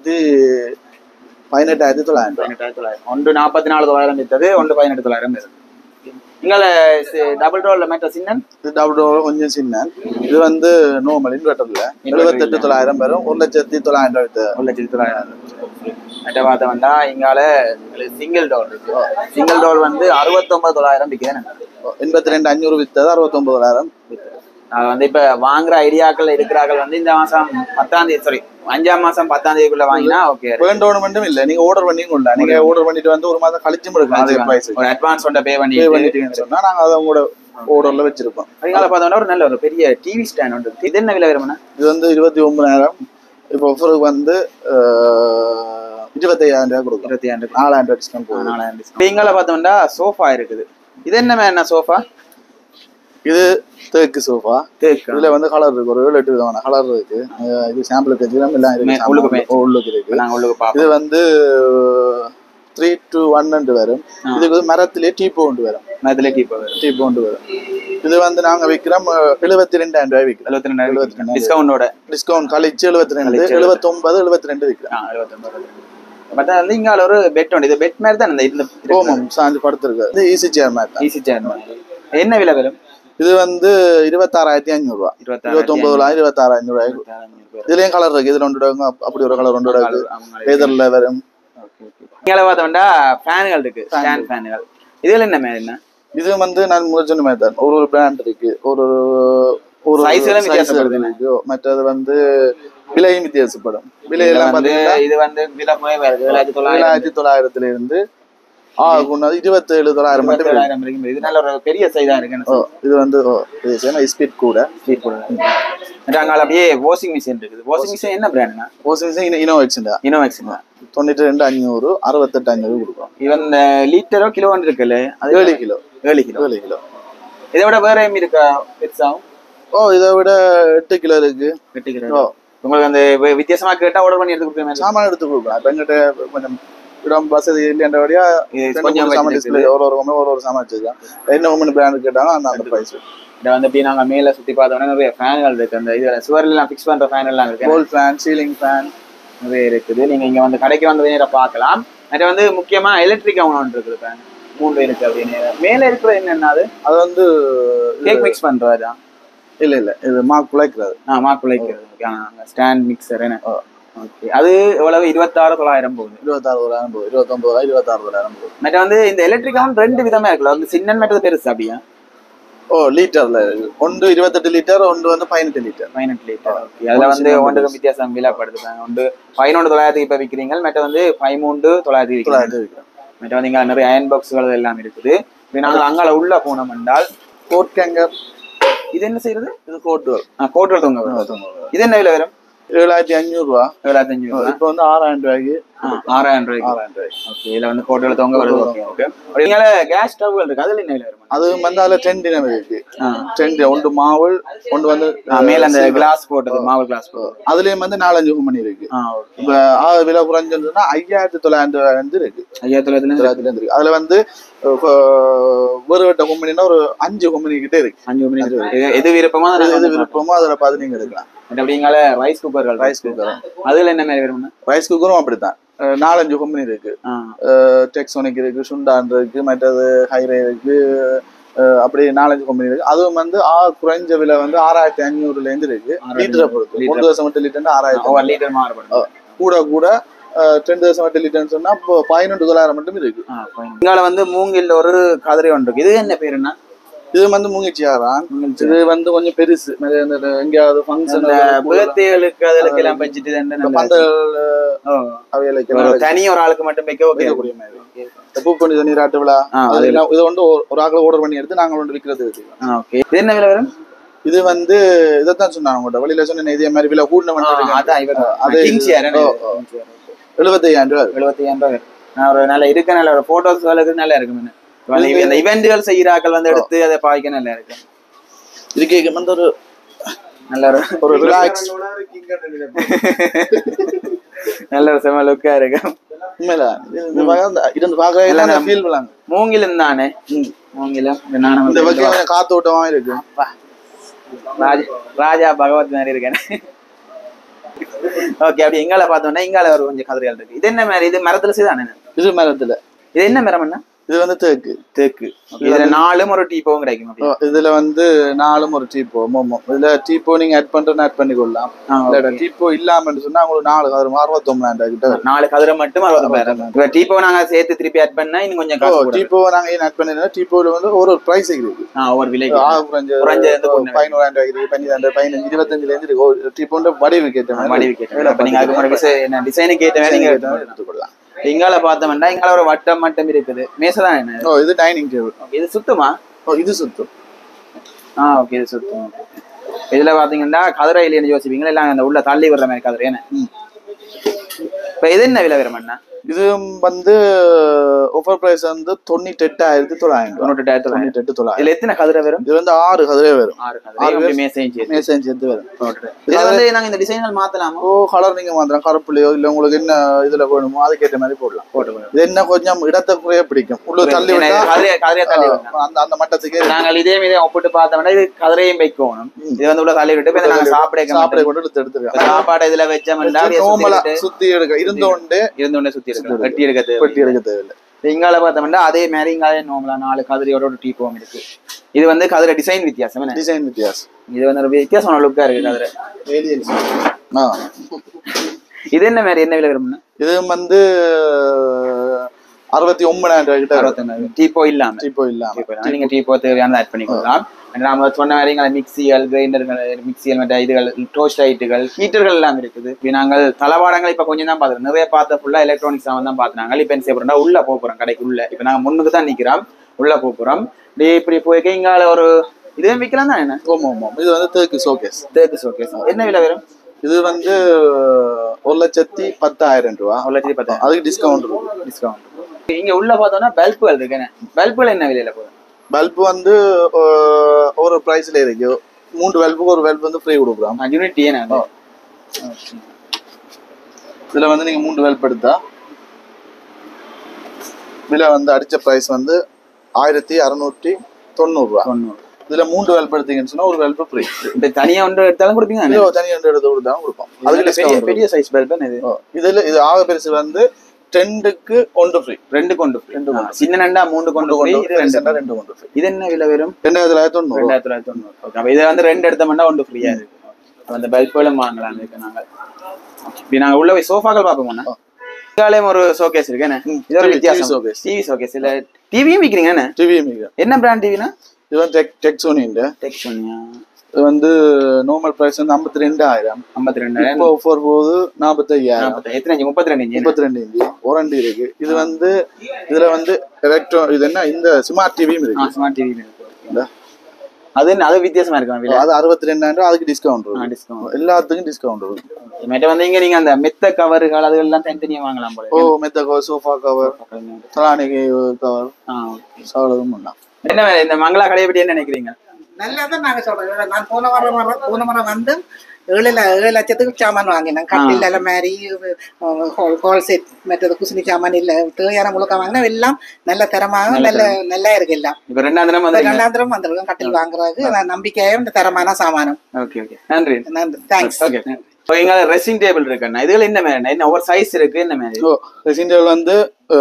1,18,900. ஒன்று 44,000 வித்தது, ஒன்று 18,900 இருக்கு. இங்கால டபுள் டோர்ல மேட்டர் சின்ன, இது டபுள் டோர் கொஞ்சம் சின்ன. இது வந்து நார்மல் இன்வெர்டர்ல 78,900 வரும். 1,900,000. 1,900,000 மற்ற பார்த்த வந்தா இங்கால சிங்கிள் டோர் இருக்கு. சிங்கிள் டோர் வந்து 69,900 விற்கிறேன். 82,500 வித்தது, 69,900 வித்தது. அது வந்து இப்ப வாங்குற ஐடியாக்கள் இருக்கிறார்கள் வந்து இந்த மாசம் 10ஆம் தேதி, சாரி 5ஆம் மாசம் 10ஆம் தேதிக்குள்ள வாங்கினா ஓகே. வேண்டோன்னு மட்டும் இல்ல, நீங்க ஆர்டர் பண்ணி கொள்ள, நீங்க ஆர்டர் பண்ணிட்டு வந்து ஒரு மாதம் கழிச்சு ஒரு அட்வான்ஸ் ஒன்றை பே பண்ணிட்டு சொன்னா நாங்க அதை உங்களோட ஆர்டர்ல வச்சிருப்போம். அதனால பார்த்தோம்னா ஒரு நல்ல ஒரு பெரிய டிவி ஸ்டாண்ட் உண்டு. இது என்ன விலை வரும்னா? இது வந்து 29,000. இப்போ ஆஃபருக்கு வந்து 25,000 கொடுக்கும். 25,000, 4,000 டிஸ்கவுண்ட் போகும். 4,000 டிஸ்கவுண்ட். இங்கால பார்த்தோம்னா சோஃபா இருக்குது. இது என்ன சோஃபா? இது தேக்கு சோஃபா. இதுல வந்து கலர் இருக்கு, ஒரு 7-8 விதமான கலர் இருக்கு. இது சாம்பிளுக்கு வச்சுக்கலாம், எல்லாம் இருக்கு, உள்ளுக்கு இருக்கு. இது வந்து 3 to 1 வரும். இதுக்கு மரத்திலே டீப்போண்டு வரும். டீப்போண்டு வரும். இது வந்து நாங்க விற்கிறோம் 72,000 ரூபாய் விற்கிறோம். 72,000 டிஸ்கவுண்டோட. டிஸ்கவுண்ட் கழிச்சு 72, 79, 72 விற்கிறோம். 79. பட் வந்து இங்கால ஒரு பெட் உண்டு. இது பெட் மாதிரி தான் இந்த ஓமம் சாஞ்சு படுத்துருக்கு. இது ஈஸி சேர் மாதிரி தான். ஈஸி சேர் மாதிரி. என்ன விலை வரும்? இது வந்து 26,500 ரூபா. 29,000, 26,500. இதுலயும் கலர் இருக்கு. இதுல ஒன்று அப்படி ஒரு கலர் ஒன்று லேதர்ல வரும். இங்கால பார்த்தோம்னா ஃபேன்கள் இருக்கு, ஸ்டாண்ட் ஃபேன்கள். இதுல என்ன? இது வந்து நான் முதல் மாதிரி தான். ஒரு பிராண்ட் இருக்கு, ஒரு சைஸ்ல வித்தியாசப்படுது. மற்றது வந்து விலையும் வித்தியாசப்படும். விலையெல்லாம் பாத்தீங்கன்னா இது வந்து விலை போய் வருது 7,900 இருந்து 27,900 மட்டும். இது நல்ல ஒரு பெரிய சைஸா இருக்கு. இது வந்து ஸ்பீட் கூட. அப்படியே வாஷிங் மிஷின் இருக்குது. வாஷிங் மிஷின் என்ன பிராண்ட்னா? வாஷிங் மிஷின் இனோவெக்ஸ் 92,500, 68,500 கொடுக்கும். இவன் லிட்டரோ கிலோ இருக்குல்ல, அது 7 கிலோ. இதை விட வேற எம்மி இருக்கா பெருசாகும்? இதை விட 8 கிலோ இருக்கு. 8 கிலோ. உங்களுக்கு அந்த வித்தியாசமா கேட்டா ஆர்டர் பண்ணி எடுத்து கொடுக்குற சாமான் எடுத்து கொடுக்கலாம். இப்ப எங்கிட்ட கொஞ்சம் இடம் வசதி இல்லைன்றபடியா கொஞ்சம் சாமான் டிஸ்பிளே ஒரு சாமான் வச்சிருக்கேன். என்ன ஒன்று பிராண்ட் கேட்டாலும் அந்த பிரைஸ். இதை வந்து எப்படி நாங்கள் மேலே சுற்றி பார்த்தோம்னா நிறைய ஃபேன்கள் இருக்குது. அந்த இதில் சுவர்லாம் ஃபிக்ஸ் பண்ணுற ஃபேன் எல்லாம் இருக்குது. கோல் ஃபேன், சீலிங் ஃபேன் நிறைய இருக்குது. நீங்கள் இங்கே வந்து கடைக்கு வந்து நேராக பார்க்கலாம். அது வந்து முக்கியமாக எலக்ட்ரிக் ஒன்று இருக்குது. ஃபேன் 3 இருக்கு அப்படின்னு. மேல இருக்கிறது என்னன்னா அது வந்து கேக் மிக்ஸ் பண்றதா? இல்ல இது மாக் குலைக்கிறது. மாக் குலைக்கிறது. ஸ்டாண்ட் மிக்சர் என்ன? ஓகே. அது எவ்வளவு? 26,900 போகுது. 26,000 போகுது. 29,000 26,000 போகுது. மற்ற வந்து இந்த எலக்ட்ரிக் அவன் 2 விதமா இருக்குல்ல, வந்து சின்ன மெட்டது பெருசு அப்படியா? லிட்டர்ல ஒன்று 28 லிட்டர், ஒன்று வந்து 18 லிட்டர். 18 லிட்டர். ஓகே. அதுல வந்து ஒன்றுக்கு வித்தியாசம் விலைப்படுத்துறாங்க. ஒன்று 11,900 இப்ப விற்கிறீங்க, மற்ற வந்து 13,900 விற்கிறீங்க. மற்ற வந்து இங்க நிறைய அயன் பாக்ஸ்கள் எல்லாம் இருக்குது. நாங்கள் அங்கால உள்ள போனோம் என்றால் கோட் கேங்கர். இது என்ன செய்யறது? இது கோட்டுவல். கோட்டுவல் தொங்க. இது என்ன விலை வரும்? 7,500 ரூபா. 7,500. இப்போ வந்து 6,000 ரூபாய்க்கு. 6,000 ரூபாய்க்கு. ஓகே. இதுல வந்து கோட்டுவல் தொங்க வருது. ஓகே. நீங்க கேஸ் ஸ்டவ்கள் இருக்கு, அதுல என்ன விலை வரும்? அது வந்து அதுல 10 டினம் இருக்கு. 10 ஒன்று மாவுல், ஒன்று வந்து மேல அந்த கிளாஸ் போட்டது, மாவுல் கிளாஸ் போட்டது. அதுலயும் வந்து 4-5 மணி இருக்கு. இப்ப விலை குறைஞ்சதுன்னா 5,900 இருக்கு. 5,900 இருக்கு. அதுல வந்து ஒரு வட்ட கம்பெனினா ஒரு 5 கம்பெனி கிட்டே இருக்கு. 5 கம்பெனி. எது விருப்பமோ அதுல பார்த்து நீங்க எடுக்கலாம். அப்படிங்கால ரைஸ் குக்கர்கள். அதுல என்ன மாதிரி வரும்? ரைஸ் குக்கரும் அப்படித்தான் 4-5 கம்பெனி இருக்கு. டெக்ஸோனிக் இருக்கு, சுண்டான் இருக்கு, மற்றது ஹைரே இருக்கு, அப்படி 4-5 கம்பெனி இருக்கு. அதுவும் வந்து குறைஞ்ச விலை வந்து 6,500 இருந்து இருக்கு. லிட்டரை பொறுத்து 1.8 லிட்டர் 6,000 லிட்டர் மாறுபடும். கூட 10.8 லிட்டர்னு சொன்னா 11,900 மட்டும் இருக்கு. இங்கால வந்து மூங்கில் ஒரு கதிரை ஒன்று இருக்கு. இது என்ன பேருன்னா? இது வந்து மூங்கிச்சியாரான். இது வந்து கொஞ்சம் பெருசு. எங்கேயாவது ஃபங்க்ஷன் பர்த்டேகளுக்கு அதற்கு எல்லாம் வச்சுட்டு தனி ஒரு ஆளுக்கு மட்டும் வைக்கக்கூடிய மாதிரி பூப்பொண்டி நீராட்டு விழா அதெல்லாம் இதை வந்து ஒரு ஆக்களை ஆர்டர் பண்ணி எடுத்து நாங்கள் வந்து விற்கிறது. ஓகே. இது என்ன விலை வரும்? இது வந்து இதைத்தான் சொன்னாங்க உங்கள்கிட்ட வெளியில சொன்ன இதே மாதிரி விலை கூடின அது 75,000 ரூபாய். 75,000 ரூபாய். நான் ஒரு நல்ல இருக்க நல்ல ஒரு போட்டோஸ் நல்லா இருக்குமே. இந்த இவெண்ட்கள் செய்யறாக்கள் வந்து எடுத்து அதை பாய்க்க நல்லா இருக்கு. இதுக்கு வந்து ஒரு நல்ல ஒரு ரிலாக்ஸ் நல்ல ஒரு செம லுக்கா இருக்கு. உண்மையில இருந்து பாக்க ஃபீல் பண்ணலாம். மூங்கிலும் தானே, மூங்கிலும் இந்த பக்கம் காத்தோட்டமா இருக்கு. ராஜா பகவத் மாதிரி இருக்கேன். ஓகே. அப்படி எங்கால பார்த்தோம்னா இங்கால ஒரு கொஞ்சம் கதிரைகள் இருக்கு. இது என்ன மாதிரி? இது மரத்துல செய்தானே? இது மரத்துல. இது என்ன மரம்? என்ன இது வந்து தேக்கு. இதுல 4 ஒரு டீப்போவும் கிடைக்கும். இதுல வந்து 4 ஒரு டீப்போ. இதுல டீப்போ நீங்க ஆட் பண்ணிக்கொள்ளலாம். டீப்போ இல்லாம சொன்னா உங்களுக்கு 4 கதிரம் 69,000 கிட்ட. 4 கதிரம் மட்டும் 69,000. டீப்போ நாங்க சேர்த்து திருப்பி ஆட் பண்ணா இன்னும் கொஞ்சம் காசு. டீப்போ நாங்க ஏன் ஆட் பண்ணா டீப்போல வந்து ஒரு பிரைஸ் இருக்கு. ஒரு விலை குறைஞ்ச 11,000 இருக்கு, 12,000, 15, 25 இருந்து இருக்கு. டீப்போன்ற வடிவு கேட்ட அப்ப நீங்க அதுக்கு டிசைனுக்கு ஏற்ற மாதிரி நீங்க எடுத்துக்கொள்ளலாம். இங்கால பார்த்தோம்னா இங்கால ஒரு வட்டம் மட்டும் இருக்குது. மேசதான் என்ன? இது டைனிங் டேபிள். இது சுத்தமா? இது சுத்தம். ஓகே. இது சுத்தம். இதுல பாத்தீங்கன்னா கதிரை இல்லைன்னு யோசிப்பீங்களா, எல்லாம் அந்த உள்ள தள்ளி விடுற மாதிரி கதிரை என்ன? இப்ப இது என்ன விலை வரும்? இது வந்து ஆஃபர் பிரைஸ் வந்து 98,900. 98,900. இதுல எத்தனை கதிரை வரும்? இது வந்து 6 கதிரை வரும். 6 கதிரை மேசையும் சேர்த்து வரும். இது வந்து நாங்க இந்த டிசைன்கள் மாத்தலாமா? கலர் நீங்க மாத்தலாம். கருப்புலையோ இல்ல உங்களுக்கு என்ன இதுல வேணுமோ அதுக்கேற்ற மாதிரி போடலாம். இது என்ன கொஞ்சம் இடத்தை குறைய பிடிக்கும். உள்ள தள்ளி விட்டா கதிரையை தள்ளி அந்த மட்டத்துக்கு நாங்கள் இதே ஒப்பிட்டு பார்த்தோம்னா இது கதிரையும் வைக்கணும். இது வந்து உள்ள தள்ளி விட்டு நாங்க சாப்பிட கொண்டு எடுத்துருக்கோம். சாப்பாடு இதுல வச்சோம்னா சுத்தி எடுக்க இருந்தோண்டே சுத்தி வெட்டி எடுக்க தேவையில்லை. இங்கால பார்த்தோம்னா அதே மாதிரி இங்காலே நோம்பலாம் 4 கதிரையோட ஒரு டீப்போம் இருக்கு. இது வந்து கதிரை டிசைன் வித்தியாசம். இது வந்து ஒரு வித்தியாசம் லுக்கா இருக்கு கதிரை. இது என்ன மாதிரி என்ன விலை வரும்னா? இது வந்து 69,000 கிட்ட. 69,000 டீப்போ இல்லாம. நீங்க டீப்போ தேவையானதை ஆட் பண்ணிக்கலாம். நாம சொன்ன மாதிரி மிக்சிகள், கிரைண்டர்கள், மிக்சிகள், மற்ற இதுகள், டோஸ்ட் லைட்டுகள், ஹீட்டர்கள் எல்லாம் இருக்குது. இப்போ நாங்கள் தளவாடங்கள் இப்ப கொஞ்சம் தான் பார்த்துருக்கோம். நிறைய பார்த்த ஃபுல்லா எலக்ட்ரானிக்ஸ் தான் பார்த்துனாங்க. இப்ப என்ன செய்யப்படுறா உள்ள போறோம் கடைக்குள்ள. இப்ப நாங்க முன்னுக்கு தான் நிக்கிறோம், உள்ள போறோம். இப்படி போய் இங்கால ஒரு இதுவே விற்கலாம் தான் என்ன? இது வந்து தேக்கு ஷோகேஸ். என்ன விலை வரும்? இது வந்து 1,10,000 ரூபா. 1,10,000. அதுக்கு டிஸ்கவுண்ட் இருக்கு. இங்க உள்ள பார்த்தோம்னா பல்புகள் இருக்கு. பல்புகள் என்ன விலையில போகுது? பல்பு வந்து ஒரு பிரைஸ்ல இருக்கு. 3 பல்புக்கு ஒரு பல்பு வந்து ஃப்ரீ கொடுக்குறோம். யூனிட் ஏனா? இதுல வந்து நீங்க 3 பல்ப் எடுத்தா விலை வந்து அடிச்ச பிரைஸ் வந்து 1,690 ரூபா. இதுல 3 பல்ப் எடுத்தீங்கன்னு சொன்னா ஒரு பல்பு ஃப்ரீ. இப்ப தனியா ஒன்று எடுத்தாலும் கொடுப்பீங்க? தனியா ஒன்று எடுத்து கொடுத்தாலும் கொடுப்போம். அதுல பெரிய சைஸ் பல்ப் இது. இதுல இது ஆக பெருசு வந்து ரெண்டுக்கு ஒன்று ஃப்ரீ. ரெண்டு கொண்டு சின்ன நண்டா 3 கொண்டு இது ரெண்டு கொண்டு ஃப்ரீ. இது என்ன விலை வரும்? 2990. 2990. ஓகே. அப்ப இத வந்து ரெண்டு எடுத்தோம்னா ஒன்று ஃப்ரீயா இருக்கு. அந்த பல்போல வாங்கலாம் இருக்கு நாங்க. இப்போ நாங்க உள்ள போய் சோஃபாக்கள் பாப்போம்னா இங்காலயும் ஒரு ஷோகேஸ் இருக்கு என்ன? இது ஒரு வித்தியாசம் ஷோகேஸ். டிவி ஷோகேஸ் இல்ல டிவியும் விக்கிறீங்க என்ன? டிவியும் விக்கிறோம். என்ன பிராண்ட் டிவினா? இது வந்து டெக்ஸோனியா. டெக்ஸோனியா. இது வந்து நார்மல் பிரைஸ் வந்து 52000. 52000. இப்போ ஆஃபர் போது 45000. எத்தனை இன்ச்? 32 இன்ச். 32 இன்ச் வாரண்டி இருக்கு. இது வந்து இதுல வந்து எலக்ட்ரோ இது என்ன இந்த ஸ்மார்ட் டிவியும் இருக்கு. ஸ்மார்ட் டிவி இருக்கு. அது வித்தியாசமா இருக்கு. அது 62000. அதுக்கு டிஸ்கவுண்ட் இருக்கு. டிஸ்கவுண்ட் எல்லாத்துக்கும் டிஸ்கவுண்ட் இருக்கு. மேட்ட வந்து இங்க நீங்க அந்த மெத்த கவர்கள் அது எல்லாம் தனித்தனியா வாங்கலாம் போல. மெத்த கவர், சோஃபா கவர், தலானிகை கவர். சாலவும் பண்ணலாம். என்ன இந்த மங்களா கடையை பத்தி என்ன நினைக்கிறீங்க? நல்லதான் நாங்க சொல்றோம். நான் போன வாரம் வந்து 7 லட்சத்துக்கு சாமான் வாங்கினேன். கட்டில் எல்லாம் மாதிரி ஹால் செட் மற்றது குசினி சாமான் இல்ல தேவையான முழுக்க வாங்கினா எல்லாம் நல்ல தரமாக நல்லா இருக்கு. எல்லாம் இப்ப ரெண்டாம் தரம் வந்திருக்கோம் கட்டில் வாங்குறதுக்கு. நம்பிக்கையும் இந்த தரமான சாமானம். நன்றி. தேங்க்ஸ். எங்க ரெசிங் டேபிள் இருக்குண்ணா. இதுல என்ன மாதிரி என்ன ஒவ்வொரு சைஸ் இருக்கு? என்ன மாதிரி ரெசிங் டேபிள் வந்து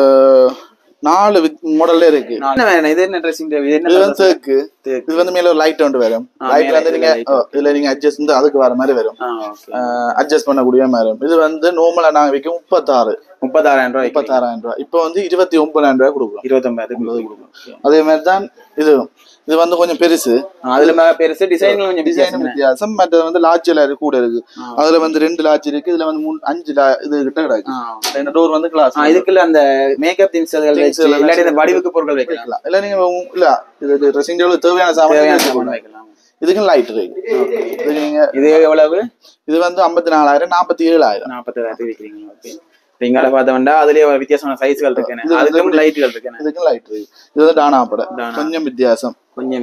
4 மாடல்ல இருக்கு. இது என்ன ட்ரெஸ்ஸிங் டேபிள்? இது வந்து தேக்கு. இது வந்து மேல ஒரு லைட் ஒன்று வரும். லைட் வந்து நீங்க இதுல நீங்க அட்ஜஸ்ட் வந்து அதுக்கு வர மாதிரி வரும். அட்ஜஸ்ட் பண்ணக்கூடிய மாதிரி வரும். இது வந்து நார்மலா நாங்க விற்கும் 36000 ரூபாய். 36000 ரூபாய். இப்போ வந்து 29000 ரூபாய் கொடுக்கும். 29000 கொடுக்கும். அதே மாதிரி தான் இது வந்து கொஞ்சம் பெருசு. அதுல பெருசு டிசைன் கொஞ்சம் வித்தியாசம். மற்றது வந்து லாட்சியில கூட இருக்கு. அதுல வந்து 2 லாட்சி இருக்கு. இதுல வந்து 5 இது கிட்ட கிடக்கு. இந்த டோர் வந்து கிளாஸ். இதுக்குள்ள அந்த மேக்கப் திங்ஸ் இல்லாட்டி இந்த வடிவுக்கு பொருட்கள் வைக்கலாம். இல்ல நீங்க இல்ல இது ட்ரெஸ்ஸிங் டேபிள் தேவையான சாமான் வைக்கலாம். இதுக்கு லைட் இருக்கு. இது எவ்வளவு? இது வந்து 54000. 47000. 47000 விக்கிறீங்க. ஓகே. இங்கால பார்த்தோம்னா அதுலயே வித்தியாசமான சைஸ்கள் இருக்கு. அதுக்கு லைட்கள் இருக்கு. இதுக்கு லைட் இருக்கு. இது வந்து டானா பட கொஞ்சம் வித்தியாசம்.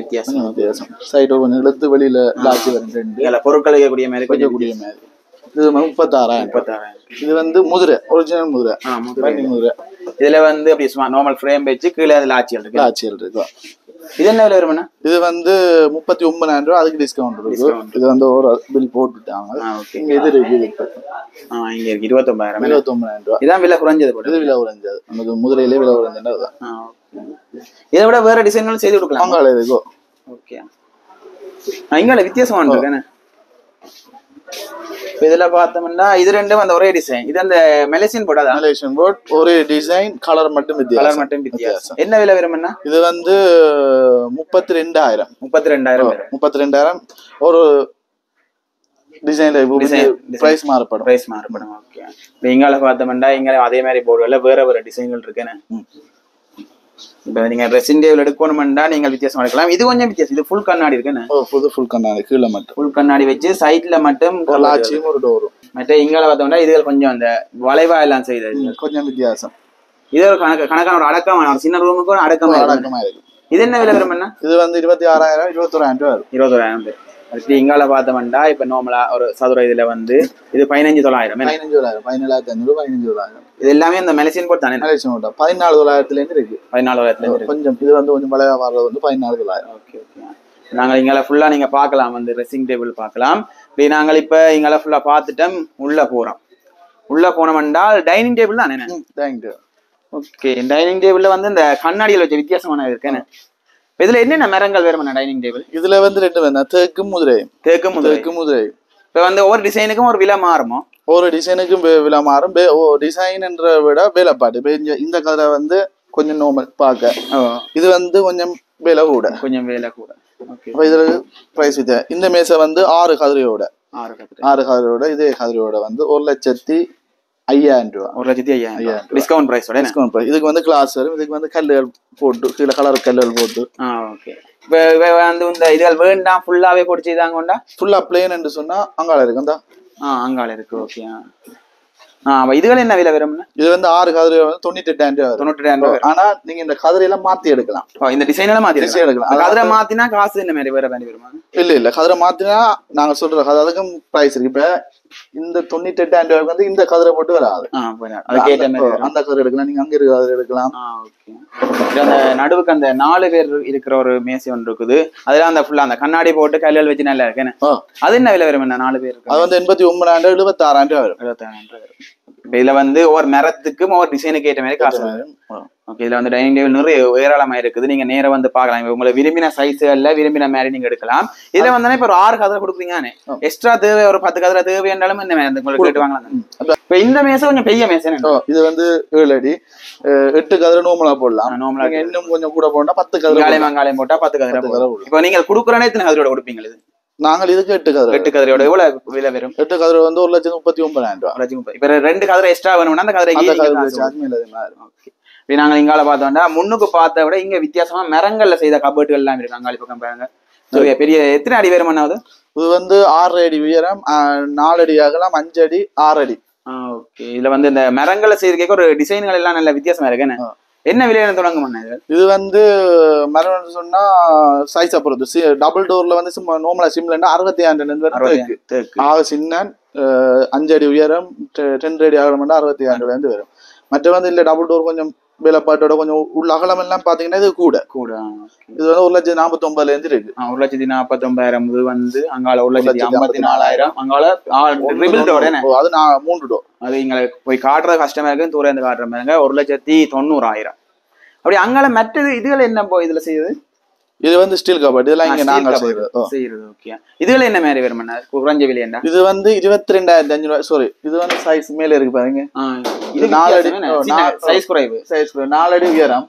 சைடு கொஞ்சம் இழுத்து வெளியில லாட்சி வரும். 2 பொருட்கள் வைக்கக்கூடிய மாதிரி இது 36000. இது வந்து முதிரை ஒரிஜினல் முதிரை. இதுல வந்து அப்படி நார்மல் ஃப்ரேம் வச்சு கீழே லாட்சிகள் இருக்கு. இது என்ன விலை வரும்னா? இது வந்து 39000 ரூபாய். அதுக்கு டிஸ்கவுண்ட் இருக்கு. இது வந்து ஒரு பில் போட்டுட்டாங்க. இங்க இது இருக்கு. இங்க இருக்கு 29000 ரூபாய். இதான் விலை குறைஞ்சது போல. இது விலை குறைஞ்சது. நமக்கு முதிரையிலே விலை குறைஞ்சது அதுதான். இதை விட வேற டிசைன்களும் செய்து கொடுக்கலாம். அங்கால இருக்கோ. ஓகே. இங்கால வித்தியாசமா இருக்கு. இதுல பார்த்தோம்னா இது ரெண்டும் அந்த ஒரே டிசைன். இது அந்த மலேசியன் போர்ட். அதான் மலேசியன் போர்ட். ஒரே டிசைன், கலர் மட்டும் வித்தியாசம். என்ன விலை வரும்னா? இது வந்து 32000. 32000. ஒரு டிசைன்ல பிரைஸ் மாறுபடும். ஓகே. இங்கால பார்த்தோம்னா இங்க அதே மாதிரி போர்டுல வேற வேற டிசைன்கள் இருக்குன்னு. இப்ப நீங்க ட்ரெஸ்ஸிங் டேபிள் எடுக்கணும்னா நீங்க வித்தியாசமா எடுக்கலாம். இது கொஞ்சம் வித்தியாசம். இது ஃபுல் கண்ணாடி இருக்குன்னு. ஃபுல் கண்ணாடி கீழே மட்டும் ஃபுல் கண்ணாடி வச்சு சைட்ல மட்டும் லாட்சியும் ஒரு டோரும். மற்ற இங்கால பார்த்தோம்னா இது கொஞ்சம் அந்த வளைவா எல்லாம் செய்யுது. கொஞ்சம் வித்தியாசம். இது ஒரு கணக்கான ஒரு அடக்கமான ஒரு சின்ன ரூமுக்கு ஒரு அடக்கமா இருக்கு. இது என்ன விலை வரும்னா? இது வந்து 26000. 21000 ரூபாய். 21000. அடுத்து இங்கால பார்த்தோம்னா இப்ப நார்மலா ஒரு சதுர இதுல வந்து இது 15900. 15500. இது எல்லாமே அந்த மலேசியன் போர்ட் தானே? மலேசியன் போர்ட் 14000 இருந்து இருக்கு. 14000 கொஞ்சம் இது வந்து கொஞ்சம் வளைவா வர்றது வந்து 14000. ஓகே. நாங்க இங்கால ஃபுல்லா நீங்க பார்க்கலாம். வந்து ட்ரெஸ்ஸிங் டேபிள் பார்க்கலாம். நாங்க இப்ப இங்கால ஃபுல்லா பார்த்துட்டோம். உள்ள போறோம். உள்ள போனோம்னால் டைனிங் டேபிள் தானே? Dining table. ஓகே. டைனிங் டேபிள்ல வந்து இந்த கண்ணாடியில் வச்ச வித்தியாசமான இருக்குன்னு. இதுல என்னென்ன மரங்கள் வேறும் டைனிங் டேபிள்? இதுல வந்து 2 வேணும். தேக்கும் முதிரை. இப்ப வந்து ஒவ்வொரு டிசைனுக்கும் ஒரு விலை மாறுமோ? ஒரு டிசைனுக்கும் விலை மாறும். டிசைன்ன்ற விட வேலைப்பாடு. இந்த கலரை வந்து கொஞ்சம் நார்மல் பார்க்க. இது வந்து கொஞ்சம் விலை கூட. இதுல பிரைஸ் இது. இந்த மேசை வந்து 6 கதிரையோட. இதே கதிரையோட வந்து 1,05,000 ரூபாய். 1,05,000 டிஸ்கவுண்ட் பிரைஸ். இதுக்கு வந்து கிளாஸ் வரும். இதுக்கு வந்து கல்லுகள் போட்டு கீழே கலர் கல்லுகள் போட்டு. ஓகே. வந்து இந்த இதுகள் வேண்டாம் ஃபுல்லாவே போட்டு செய்தாங்க. ஃபுல்லா பிளேன் என்று சொன்னா அங்கால இருக்கு. அங்கால இருக்கு. ஓகே. இதுகள் என்ன விலை வரும்னா? இது வந்து 6 கதிரை வந்து 98,000 ரூபாய். ஆனா நீங்க இந்த கதிரையெல்லாம் மாத்தி எடுக்கலாம். இந்த டிசைன் எல்லாம் மாத்தி எடுக்கலாம். கதிரை மாத்தினா காசு என்ன மாதிரி வேற வருமா? இல்ல கதிரை மாத்தினா நாங்க சொல்ற அதுக்கும் பிரைஸ் இருக்கு. இப்ப இந்த 98,000 ரூபாய்க்கு வந்து இந்த கதிரை போட்டு வராது. அந்த கதிரை எடுக்கலாம். நீங்க அங்க இருக்க கதிரை எடுக்கலாம். அந்த நடுவுக்கு அந்த 4 பேர் இருக்கிற ஒரு மேசை ஒன்று இருக்குது. அதெல்லாம் அந்த ஃபுல்லா அந்த கண்ணாடி போட்டு கல்லுகள் வச்சு நல்லா இருக்கு. அது என்ன விலை வரும்? 4 பேர் அது வந்து 89,000 76,000 வரும். 76,000 வரும். இப்ப இதுல வந்து ஒவ்வொரு மரத்துக்கும் ஒவ்வொரு டிசைனுக்கு ஏற்ற மாதிரி காசு. ஓகே, இதுல வந்து டைனிங் டேபிள் நிறைய ஏராளமா இருக்குது. நீங்க நேரம் வந்து பாக்கலாம். உங்களை விரும்பின சைஸ்ல விரும்பின மாதிரி நீங்க எடுக்கலாம். இதுல வந்து இப்ப ஒரு 6 கதிரை கொடுக்குறீங்க. எக்ஸ்ட்ரா தேவை ஒரு 10 கதிரை தேவை என்றாலும் இந்த உங்களுக்கு கேட்டு வாங்கலாம். இப்ப இந்த மேசை கொஞ்சம் பெரிய மேசை. இது வந்து 7 அடி 8 கதிரை நோமலா போடலாம். இன்னும் கொஞ்சம் கூட போனா 10 கதிரை மங்காலயம் போட்டா 10 கதிரை. இப்ப நீங்க கொடுக்குறனே எத்தனை கதிரோட கொடுப்பீங்க? இது நாங்கள் இதுக்கு 8 கதிரை. 8 கதிரையோட எவ்வளவு விலை வரும்? 8 கதிரை வந்து 1,39,000 ரூபாய். 1,30,000. இப்ப 2 கதிரை எக்ஸ்ட்ரா வேணும்னா அந்த கதிரை நாங்க இங்கால பார்த்தோம்னா முன்னுக்கு பார்த்த விட இங்க வித்தியாசமா மரங்கள்ல செய்த கபோர்டுகள் எல்லாம் இருக்கு. அங்காளி பக்கம் பாருங்க. பெரிய எத்தனை அடி உயரம் ஆகுது? இது வந்து 6 அடி உயரம், 4 அடி அகலம், 5 அடி, 6 அடி. ஓகே, இதுல வந்து இந்த மரங்களை செய்யறதுக்கு ஒரு டிசைன்கள் எல்லாம் நல்ல வித்தியாசமா இருக்கு. என்ன விலையில தொடங்க? இது வந்து மரம் சொன்னா சைஸ் பொறுத்து. டபுள் டோர்ல வந்து நார்மலா சிம்லன்னா 65 சின்ன 5 அடி உயரம் 10 அடி அகலம் 66 இருந்து வரும். மற்ற வந்து இல்ல டபுள் டோர் கொஞ்சம் வேலைப்பாட்டோட கொஞ்சம் உள்ள அகலம் எல்லாம் பாத்தீங்கன்னா இது கூட இது வந்து 1,49,000 இருந்து இருக்கு. 1,49,000 இது வந்து அங்கால 1,54,000 அங்கால ட்ரிபிள் டோர். அது 3 டோர். அது இங்க போய் காட்டுற கஷ்டமா இருக்கு. தூரம் இருந்து காட்டுற மாதிரி 1,90,000. அப்படி அங்கால மற்ற இதுகள் என்ன இதுல செய்யுது? இது வந்து ஸ்டீல் கபோர்ட். இதெல்லாம் இங்க நாங்க செய்யறது. ஓகே, இதுல என்ன மாதிரி வரும்? குறைஞ்ச விலை என்ன? இது வந்து 22,500 ரூபாய். சாரி, இது வந்து சைஸ் மேல இருக்கு பாருங்க. இது 4 அடி சைஸ் குறைவு. 4 அடி உயரம்,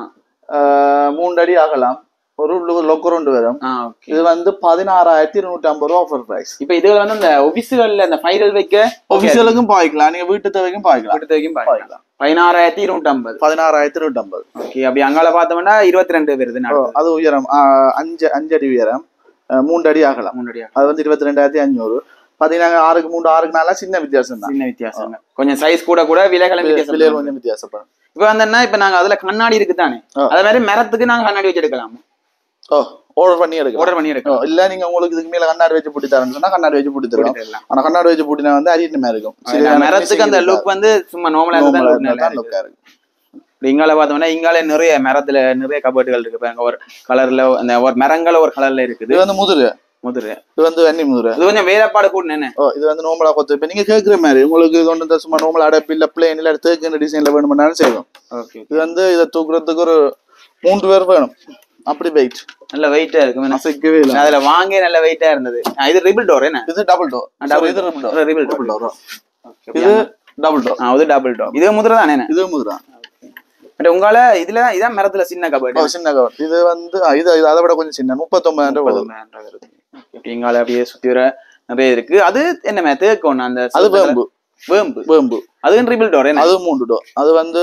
3 அடி அகலம், ஒரு லொக்கரவுண்ட் வரும். இது வந்து 16,250 ரூபாய் ஆஃபர் பிரைஸ். இப்ப இதுல வந்து இந்த ஆபீஸ்கள்ல இந்த ஃபைல் வைக்க ஆபீஸ்களுக்கும் பாய்க்கலாம், நீங்க வீட்டு தேவைக்கும் பாய்க்கலாம். வீட்டு தேவைக்கும் பாய்க்கலாம். 16,250. 16,250. ஓகே, அப்படி அங்கால பார்த்தோம்னா 22 வருது. அது உயரம் 5 அடி உயரம், 3 அடி ஆகலாம். 3 அடி அது வந்து 22,500. பாத்தீங்கன்னா 6க்கு 3 6க்கு 4 சின்ன வித்தியாசம் தான். சின்ன வித்தியாசம். கொஞ்சம் சைஸ் கூட விலைகளும் கொஞ்சம் வித்தியாசப்படும். இப்ப வந்து இப்ப நாங்க அதுல கண்ணாடி இருக்கு தானே, அதே மாதிரி மரத்துக்கு நாங்க கண்ணாடி வச்சு எடுக்கலாம். ஆர்டர் பண்ணி எடுக்கலாம். இல்ல நீங்க உங்களுக்கு இதுக்கு மேல கண்ணாடி வச்சு போட்டு தரேன்னு சொன்னா கண்ணாடி வச்சு போட்டு தரலாம். ஆனா கண்ணாடி வச்சு போட்டினா வந்து அரியமா இருக்கும். மரத்துக்கு அந்த லுக் வந்து சும்மா நார்மலா லுக்கா இருக்கு. இங்கால பார்த்தோம்னா இங்கால நிறைய மரத்துல நிறைய கபோர்டுகள் இருக்கு. ஒரு கலர்ல அந்த ஒரு மரங்கள் ஒரு கலர்ல இருக்குது. இது வந்து முதுரு. இது வந்து வெண்ணி முதுரு. இது கொஞ்சம் வேலைப்பாடு கூட என்ன? இது வந்து நார்மலா கொத்து. இப்ப நீங்க கேக்குற மாதிரி உங்களுக்கு இது வந்து சும்மா நார்மலா அடப்பு இல்ல பிளேன் இல்ல தேக்கு டிசைன்ல வேணும்னாலும் செய்யும். இது வந்து இதை தூக்குறதுக்கு ஒரு 3 பேர் வேணும். அப்படி வெயிட் நல்ல வெயிட்டா இருக்கு. அதுல வாங்க நல்ல வெயிட்டா இருந்தது. இது ட்ரிபிள் டோர். என்ன இது டபுள் டோர். Triple door. இது டபுள் டோர். இது டபுள் டோர். இது முதுரை தானே? இது முதுரை. பட் உங்களால இதுல இதான் மரத்துல சின்ன கபோர்டு. சின்ன கபோர்டு. இது வந்து இது அதை விட கொஞ்சம் சின்ன 39,000 வருது. இங்கால அப்படியே சுத்தி வர நிறைய இருக்கு. அது என்ன தேக்கு ஒண்ணு? அந்த அது வேம்பு. வேம்பு அது ட்ரிபிள் டோர். அது 3 டோர். அது வந்து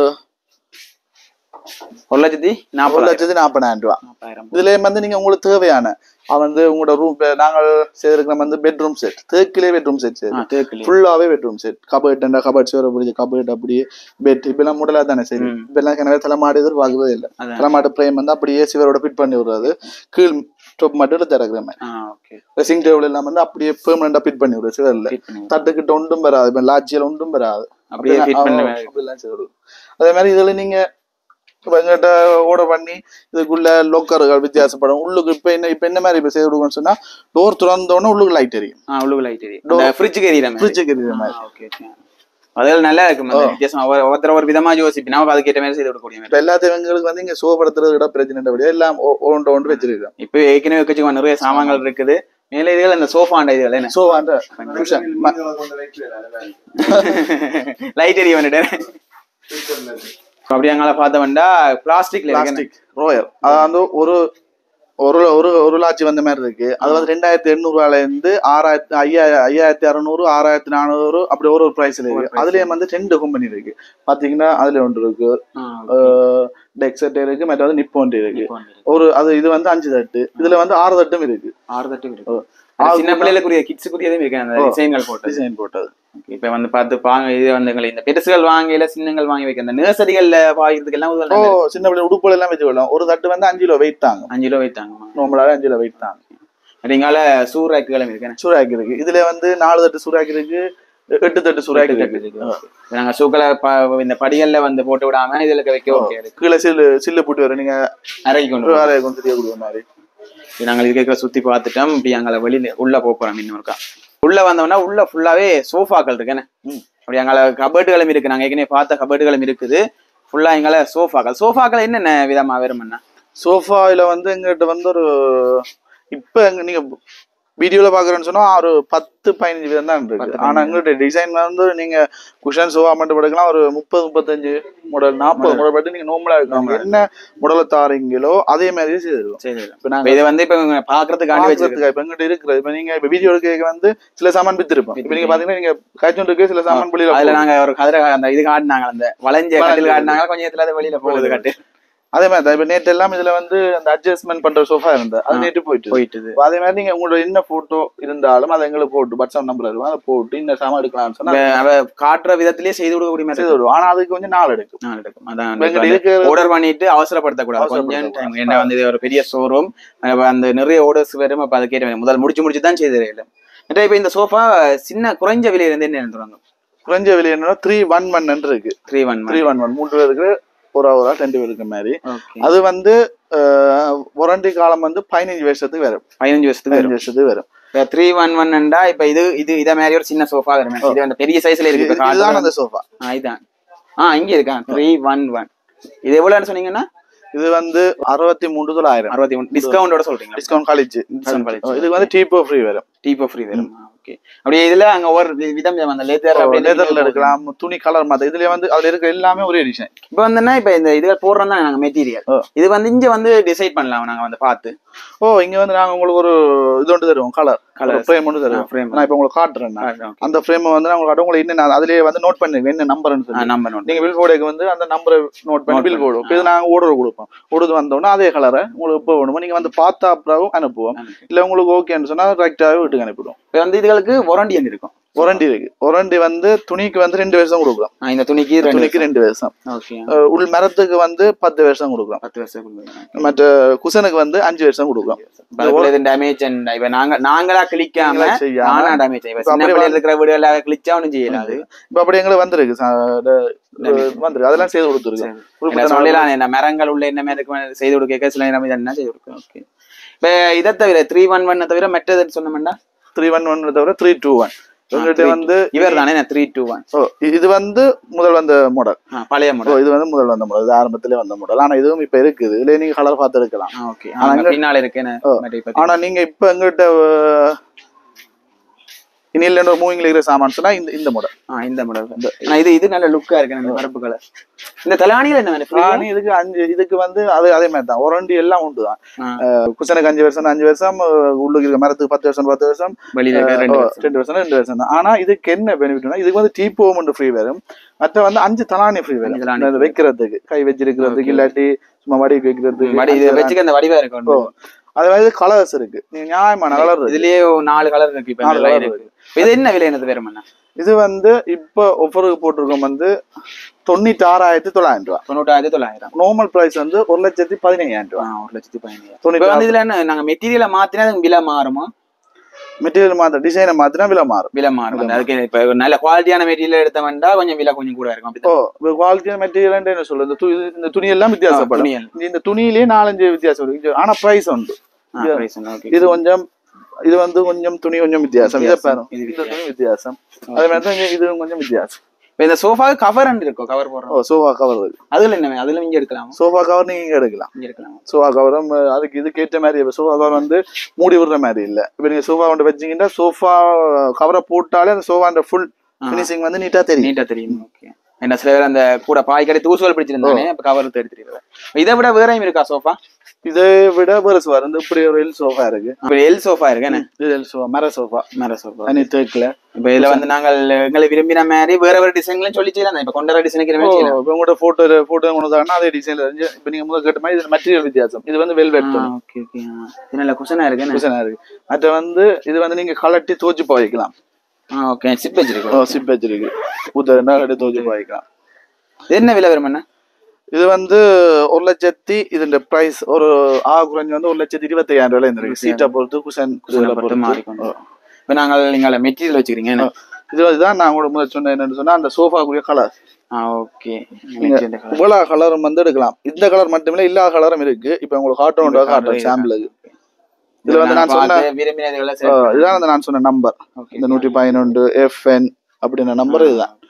1,40,000 ரூபாய். இதுல வந்து நீங்க உங்களுக்கு தேவையான வந்து உங்களோட ரூம் நாங்கள் செய்திருக்கிற வந்து பெட்ரூம் செட். தேக்கிலே பெட்ரூம் செட் ஃபுல்லாவே பெட்ரூம் செட். கபோர்ட் கபோர்ட் சேர பிடிச்ச கபோர்ட் அப்படியே பெட் இப்ப எல்லாம் முடலா தானே சரி. இப்ப எல்லாம் கிணறு தலைமாடு எதிர்பார்க்கவே இல்லை. தலைமாடு பிரேம் வந்து அப்படியே சிவரோட ஃபிட் பண்ணி விடுறது. கீழ் டாப் மட்டும் திறக்கிற மாதிரி ட்ரெஸ்ஸிங் டேபிள் எல்லாம் வந்து அப்படியே பெர்மனண்டா ஃபிட் பண்ணி விடுறது. சிவர்ல தட்டுக்கிட்ட ஒன்றும் வராது. இப்ப லாட்சியில் ஒன்றும் வராது. அதே மாதிரி இதுல நீங்க எங்கிட்ட ஆர்டர் பண்ணி இதுக்குள்ள லோக்கர்கள் வித்தியாசப்படும். உள்ளுக்கு இப்ப என்ன மாதிரி இப்ப செய்து கொடுக்கணும்னு சொன்னா டோர் திறந்தோடனே உள்ளுக்கு லைட் எரியும். உள்ளுக்கு லைட் எரியும். ஃப்ரிட்ஜுக்கு எரியுற மாதிரி. அதெல்லாம் நல்லா இருக்கு. வித்தியாசம் ஒவ்வொருத்தர ஒரு விதமா யோசிப்பேன். நம்ம அதுக்கேற்ற மாதிரி செய்து கொடுக்கக்கூடிய எல்லாத்தையும் எங்களுக்கு வந்து இங்க சோப்படுத்துறது விட பிரச்சனை எல்லாம் ஒன்று வச்சிருக்கோம். இப்ப ஏற்கனவே வச்சுக்கோ நிறைய சாமான்கள் இருக்குது. மேல இதுகள் இந்த சோஃபாண்ட இதுகள் என்ன சோஃபாண்ட லைட் எரிய வந்துட்டேன். அப்படி அங்கால பார்த்தோம்னா பிளாஸ்டிக் ரோயல். அதாவது ஒரு ஒரு ஒரு ஒரு லாட்சி வந்த மாதிரி இருக்கு. அது வந்து 2,800 ரூபாயில இருந்து 5,600 6,400 அப்படி ஒரு பிரைஸ்ல இருக்கு. அதுலயே வந்து 2 கம்பெனி இருக்கு. பாத்தீங்கன்னா அதுல ஒன்று இருக்கு டெக்ஸட் இருக்கு, மற்றது நிப்போன் இருக்கு. ஒரு அது இது வந்து 5 தட்டு. இதுல வந்து 6 தட்டும் இருக்கு. 6 தட்டும் இருக்கு. சின்ன பிள்ளைகளுக்குரிய கிட்ஸுக்குரியதும் இருக்கு. அந்த டிசைன் போட்டது. இப்ப வந்து பார்த்து பாங்க. இது வந்து இந்த பெருசுகள் வாங்கல சின்னங்கள் வாங்கி வைக்க அந்த நர்சரிகள்ல பாக்கிறதுக்கு எல்லாம் சின்ன பிள்ளை உடுப்புகள் எல்லாம் வச்சு விடலாம். ஒரு தட்டு வந்து 5 கிலோ வெயிட் தாங்க. 5 கிலோ வெயிட் தாங்க. நார்மலாவே 5 கிலோ வெயிட் தாங்க. அப்படிங்கால சூராக்குகளும் இருக்கு. சூராக்கு இருக்கு. இதுல வந்து 4 தட்டு சூராக்கு இருக்கு, 8 தட்டு சூராக்கு இருக்கு. நாங்க சூக்களை இந்த படிகள்ல வந்து போட்டு விடாம இதுல வைக்க ஓகே. கீழே சில்லு போட்டு வர நீங்க அரைக்கும் தெரியக்கூடிய மாதிரி. நாங்கள் இதுக்கு சுத்தி பார்த்துட்டோம். இப்படி அங்கே வெளியில உள்ள போறோம். இன்னொருக்கா உள்ள வந்தோம்னா உள்ள ஃபுல்லாவே சோஃபாக்கள் இருக்குன்னு. அப்படி எங்களை கபர்டுகளும் இருக்கு, நாங்க ஏற்கனவே பார்த்த கபர்டுகளும் இருக்குது. ஃபுல்லா எங்களை சோஃபாக்கள் என்னென்ன விதமா வரும்னா, சோஃபாயில வந்து எங்கிட்ட வந்து ஒரு இப்ப நீங்க வீடியோல பாக்குறேன்னு சொன்னா ஒரு 10-15 விதம் தான் இருக்கு. ஆனா எங்கள்கிட்ட டிசைன் வந்து நீங்க குஷன் சோஃபா மட்டும் எடுக்கலாம் ஒரு 30-35 மாடல் 40 மாடல் பட்டு நீங்க நார்மலா இருக்கலாம். என்ன மாடலை தாரீங்களோ அதே மாதிரி செய்திருக்கோம். இது வந்து இப்ப பாக்குறதுக்காண்டி வச்சிருக்கோம். இப்ப எங்கிட்ட இருக்கிறது இப்ப நீங்க இப்ப வீடியோ எடுக்க வந்து சில சாமான் வித்திருப்போம். இப்ப நீங்க பாத்தீங்கன்னா நீங்க காய்ச்சல் சில சாமான் வெளியில அதுல நாங்க ஒரு கதிரை அந்த இது காட்டினாங்க, அந்த வளைஞ்ச கட்டில் காட்டினாங்க, கொஞ்சம் இடத்துல அது வெளியில போகுது கட்டு. அதே மாதிரி இப்ப நேற்று எல்லாம் இதுல வந்து அந்த அட்ஜஸ்ட்மெண்ட் பண்ற சோஃபா இருந்தது, அது நேற்று போயிட்டு. அதே மாதிரி நீங்க உங்களோட என்ன போட்டோ இருந்தாலும் அதை எங்களுக்கு போட்டு வாட்ஸ்அப் நம்பர் இருக்கும், அதை போட்டு இந்த சாமான் எடுக்கலாம்னு சொன்னா காட்டுற விதத்திலேயே செய்து கொடுக்க செய்து விடுவோம். ஆனா அதுக்கு கொஞ்சம் நாள் எடுக்கும். அதான் ஆர்டர் பண்ணிட்டு அவசரப்படுத்தக்கூடாது, கொஞ்சம் டைம். என்ன வந்து ஒரு பெரிய ஷோரூம், அந்த நிறைய ஆர்டர்ஸ் வரும். அப்ப அதை கேட்டு முதல் முடிச்சு தான் செய்து. இப்ப இந்த சோஃபா சின்ன குறைஞ்ச விலையில இருந்து என்ன எழுதுறாங்க? குறைஞ்ச விலை என்னன்னா 311 இருக்கு. 311 3 பேருக்கு ஒரு 10 பேருக்கு மாதிரி. அது வந்து வாரண்டி காலம் வந்து 15 வருஷத்துக்கு வரும். 15 வருஷத்துக்கு வரும். 311 இப்ப இத மாதிரி ஒரு சின்ன சோஃபா வரும். இது அந்த பெரிய சைஸ்ல இருக்கு. இதுதான் அந்த சோஃபா. இதுதான். இங்க இருக்கா 311. இது எவ்வளவுன்னு சொன்னீங்கன்னா? இது வந்து 63,900. 63 டிஸ்கவுண்டோட சொல்றீங்க? Discount college. இது வந்து டீப்போ ஃப்ரீ வரும். ஓகே. அப்படியே இதுல அங்க ஒரு விதம் அந்த லெதர்ல எடுக்கலாம், துணி கலர் மாத்த. இதுல வந்து அதுல இருக்க எல்லாமே ஒரே டிசைன். இப்ப வந்துன்னா இப்ப இந்த இதுல போடுறோம் தான் நாங்க மெட்டீரியல். இது வந்து இங்க வந்து டிசைட் பண்ணலாம் நாங்க வந்து பார்த்து. இங்க வந்து நாங்க உங்களுக்கு ஒரு இது ஒன்று தருவோம், கலர் ஃப்ரேம் ஒன்று தருவோம். நான் இப்ப உங்களுக்கு காட்டுறேன். அந்த ஃப்ரேம் வந்து நான் உங்களுக்கு உங்களுக்கு என்ன அதுலயே வந்து நோட் பண்ணுங்க, என்ன நம்பர்னு சொல்லி. நம்பர் நீங்க பில் போர்டுக்கு வந்து அந்த நம்பரை நோட் பண்ணி பில் போடுவோம். இது நாங்க ஆர்டர் கொடுப்போம். ஆர்டர் வந்தோம்னா அதே கலரை உங்களுக்கு எப்போ வேணுமோ நீங்க வந்து பார்த்தா அப்புறம் அனுப்புவோம். இல்ல உங்களுக்கு ஓகேன்னு சொன்னா கரெக்டாவே வீட்டுக்கு அனுப்பிடுவோம். வந்து இதுகளுக்கு வாரண்டி என்ன இருக்கும்? வாரண்டி இருக்கு. வாரண்டி வந்து துணிக்கு வந்து 2 வருஷம் கொடுக்குறோம். இந்த துணிக்கு 2 வருஷம். உள் மரத்துக்கு வந்து 10 வருஷம் கொடுக்குறோம். 10 வருஷம் கொடுக்குறோம். மற்ற குஷனுக்கு வந்து 5 வருஷம் கொடுக்குறோம். டேமேஜ் இப்ப நாங்களா கிளிக்காம டேமேஜ் இருக்கிற வீடு எல்லாம் கிளிச்சா ஒன்னும் செய்யலாது. இப்ப அப்படி எங்களுக்கு வந்திருக்கு அதெல்லாம் செய்து கொடுத்துருக்கோம். மரங்கள் உள்ள என்ன மாதிரி செய்து கொடுக்க சில என்ன செய்து கொடுக்கும். ஓகே. இப்ப இதை தவிர 311 தவிர மற்றது சொன்னோம்னா 311 தவிர 321 வந்து இவர் தானே 321. இது வந்து முதல் வந்த மாடல், பழைய மாடல். இது வந்து முதல் வந்த மாடல், இது ஆரம்பத்திலே வந்த மாடல். ஆனா இதுவும் இப்ப இருக்குது. இதுல நீங்க கலர் பார்த்து எடுக்கலாம். பின்னால இருக்கு. ஆனா நீங்க இப்ப எங்கிட்ட இனியில மூவிங்ல இருக்கிற சாமான் சொன்னா இந்த மாடல். இந்த மாடல் இது நல்ல லுக்கா இருக்கு. அந்த கருப்பு கலர். இந்த தலானியில என்ன தலானி இதுக்கு 5, இதுக்கு வந்து அதே மாதிரி தான் வாரண்டி எல்லாம் உண்டுதான். குஷனுக்கு 5 வருஷம் 5 வருஷம், உள்ளுக்கு இருக்க மரத்துக்கு 10 வருஷம் 10 வருஷம், 2 வருஷம் தான். ஆனா இதுக்கு என்ன பெனிஃபிட்னா இதுக்கு வந்து டீப்போம் ஃப்ரீ வரும். மற்ற வந்து 5 தலானி ஃப்ரீ வரும் வைக்கிறதுக்கு, கை வச்சிருக்கிறதுக்கு, இல்லாட்டி சும்மா வடிவு வைக்கிறதுக்கு அந்த வடிவா இருக்கும். அது மாதிரி கலர்ஸ் இருக்கு. நீங்க நியாயமான கலர் இதுலயே 4 கலர் இருக்கு. இது என்ன விலை என்னது வேற? இது வந்து இப்ப ஒவ்வொருக்கு போட்டிருக்கோம் வந்து 96,900 ரூபாய். 96,900. நார்மல் பிரைஸ் வந்து 1,15,000 ரூபாய். 1,15,000. இதுல என்ன நாங்க மெட்டீரியலை மாத்தினா விலை மாறுமா? மெட்டீரியல் மாத்திர டிசைனை மாத்தினா விலை மாறும். அதுக்கு இப்ப நல்ல குவாலிட்டியான மெட்டீரியல் எடுத்தவன்டா கொஞ்சம் விலை கொஞ்சம் கூட இருக்கும். குவாலிட்டியான மெட்டீரியல் என்ன சொல்றது, இந்த துணி எல்லாம் வித்தியாசப்படும். இந்த துணியிலேயே 4-5 வித்தியாசம் இருக்கு. ஆனா பிரைஸ் உண்டு. இது கொஞ்சம், இது வந்து கொஞ்சம் துணி கொஞ்சம் வித்தியாசம். இதை பாருங்க, இந்த துணி வித்தியாசம். அதே மாதிரி தான் இது கொஞ்சம் வித்தியாசம். இந்த சோஃபா கவர் இருக்கும். கவர் போடுறோம். சோஃபா கவர் இருக்கு. அதுல என்ன அதுல நீங்க எடுக்கலாம். சோஃபா கவர் நீங்க எடுக்கலாம். சோஃபா கவரும் அதுக்கு இதுக்கு ஏற்ற மாதிரி. சோஃபா கவர் வந்து மூடி விடுற மாதிரி இல்ல. இப்ப நீங்க சோஃபா கொண்டு வச்சீங்கன்னா சோஃபா கவரை போட்டாலே அந்த சோஃபா ஃபுல் ஃபினிஷிங் வந்து நீட்டா தெரியும். ஓகே. என்ன சில பேர் அந்த கூட பாய் கடை தூசுகள் பிடிச்சிருந்தானே கவர் எடுத்துருக்காங்க. இதை விட வேறையும் இருக்கா சோஃபா? இதை விட வேற சோஃபா இருந்து இப்படி ஒரு எல் சோஃபா இருக்கு. எல் சோஃபா இருக்கு. எல் சோஃபா மர சோஃபா தனி தேக்குல. இப்ப இதுல வந்து நாங்கள் எங்களை விரும்பின மாதிரி வேற வேற டிசைன்களும் சொல்லி செய்யலாம். இப்ப கொண்டர டிசைனுக்கு உங்களோட போட்டோ கொண்டு அதே டிசைன்ல இருந்து. இப்ப நீங்க முதல் கேட்ட மாதிரி இது மெட்டீரியல் வித்தியாசம். இது வந்து வெல்வெட். Okay okay. இது நல்ல குஷனா இருக்கு. அது வந்து இது வந்து நீங்க கலட்டி தோச்சு போய்க்கலாம். ஓகே. சிப் வச்சிருக்கு. சிப் வச்சிருக்கு. புத்தகம்னா கட்டி தோச்சு போய்க்கலாம். என்ன விலை வரும்? இது வந்து 1,00,000. இதோட பிரைஸ் ஒரு குறைஞ்சு வந்து 1,25,000 ரூபாய் இருந்திருக்கு. சீட்டை பொறுத்து குஷன் பொறுத்து மாறிக்கணும். இப்ப நீங்க மெட்டீரியல் வச்சுக்கிறீங்க. இதுதான் நான் கூட முதல் சொன்னேன். என்னன்னு சொன்னா அந்த சோஃபாக்குரிய கலர். ஓகே. இவ்வளவு கலரும் வந்து எடுக்கலாம். இந்த கலர் மட்டுமில்ல, இல்லாத கலரும் இருக்கு. இப்ப உங்களுக்கு காட்டுறேன் சாம்பிளுக்கு. இதுல வந்து நான் சொன்ன இதான் நான் சொன்ன நம்பர். இந்த 111 FN அப்படின்ற நம்பர் இதுதான்.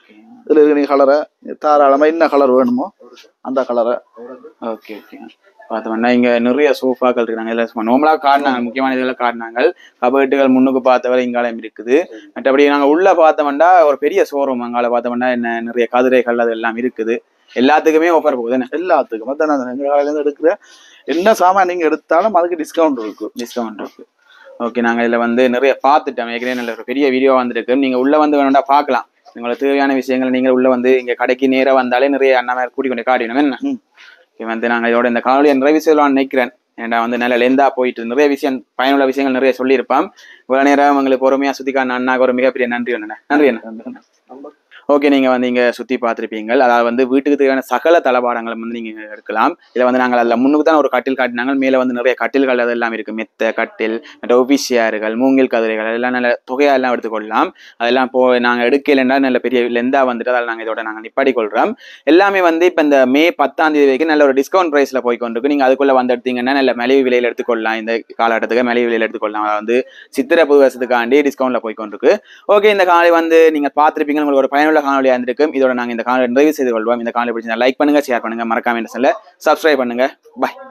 இதுல இருக்க நீங்க கலரை தாராளமா என்ன கலர் வேணுமோ அந்த கலரை. Okay okay. பார்த்தோம்னா இங்க நிறைய சோஃபாக்கள் இருக்காங்க. இதில் நார்மலாக காட்டினாங்க, முக்கியமான இதெல்லாம் காட்டினாங்க. கபட்டுகள் முன்னுக்கு பார்த்தவரை இங்காலம் இருக்குது. மற்றபடி நாங்கள் உள்ள பார்த்தோம்னா ஒரு பெரிய ஷோரூம், அங்கால பார்த்தோம்னா என்ன நிறைய கதிரைகள் அது எல்லாம் இருக்குது. எல்லாத்துக்குமே ஆஃபர் போகுது. எல்லாத்துக்கும் அதான் எங்க காலையிலேருந்து எடுக்கிற என்ன சாமான் நீங்க எடுத்தாலும் அதுக்கு டிஸ்கவுண்ட் இருக்கு. ஓகே, நாங்கள் இதில் வந்து நிறைய பார்த்துட்டோம். ஏற்கனவே நல்ல ஒரு பெரிய வீடியோ வந்துருக்கு. நீங்கள் உள்ள வந்து வேணும்டா பார்க்கலாம். உங்களுக்கு தேவையான விஷயங்கள் நீங்கள் உள்ள வந்து இங்கே கடைக்கு நேராக வந்தாலே நிறைய அண்ணா கூட்டிக் கொண்டு காட்டினோம். என்ன வந்து நாங்கள் இதோட இந்த காணொலியை நிறைய விஷயம் நினைக்கிறேன். ஏன்டா வந்து நல்ல லெந்தா போயிட்டு நிறைய விஷயம் பயனுள்ள விஷயங்கள் நிறைய சொல்லியிருப்பான். இவ்வளோ நேரம் உங்களுக்கு பொறுமையாக சுற்றி காண அண்ணாக்கு ஒரு மிகப்பெரிய நன்றி ஒன்று. நன்றி அண்ணா. ஓகே, நீங்கள் வந்து இங்கே சுற்றி பார்த்துருப்பீங்க. அதாவது வந்து வீட்டுக்கு தேவையான சகல தளபாடங்களும் வந்து நீங்கள் எடுக்கலாம். இதில் வந்து நாங்கள் அதில் முன்னுக்கு தான் ஒரு கட்டில் காட்டினாங்க. மேலே வந்து நிறைய கட்டில்கள் அதெல்லாம் இருக்குது. மெத்த கட்டில், ஒபிஸ் சேர்கள், மூங்கில் கதிரைகள் அதெல்லாம் நல்ல தொகையாக எல்லாம் எடுத்துக்கொள்ளலாம். அதெல்லாம் நாங்கள் எடுக்கலைன்னா நல்ல பெரிய லெந்தாக வந்துட்டு அதில் நாங்கள் இதோட நாங்கள் நிப்பாடி கொள்கிறோம். எல்லாமே வந்து இப்போ இந்த மே 10ஆம் தேதி வரைக்கும் நல்ல ஒரு டிஸ்கவுண்ட் ப்ரைஸில் போய்க்கொண்டிருக்கு. நீங்கள் அதுக்குள்ளே வந்து எடுத்தீங்கன்னா நல்ல மலிவு விலையில் எடுத்துக்கொள்ளலாம். இந்த காலகட்டத்துக்கு மலிவு விலையில் எடுத்துக்கொள்ளலாம். அதாவது வந்து சித்திரை புது வருஷத்துக்காண்டி டிஸ்கவுண்ட்டில் போய்க்கொண்டிருக்கு. ஓகே, இந்த காணொலி வந்து நீங்கள் பார்த்துருப்பீங்க. உங்களுக்கு ஒரு பயனுள்ள காணொலியாக இருந்திருக்கும். இதோட நாங்கள் இந்த காணொலி நிறைவு செய்து கொள்வோம். இந்த காணொலி பிடிச்சிருந்தா லைக் பண்ணுங்க, ஷேர் பண்ணுங்க, மறக்காம சொல்ல சப்ஸ்கிரைப் பண்ணுங்க. பாய்.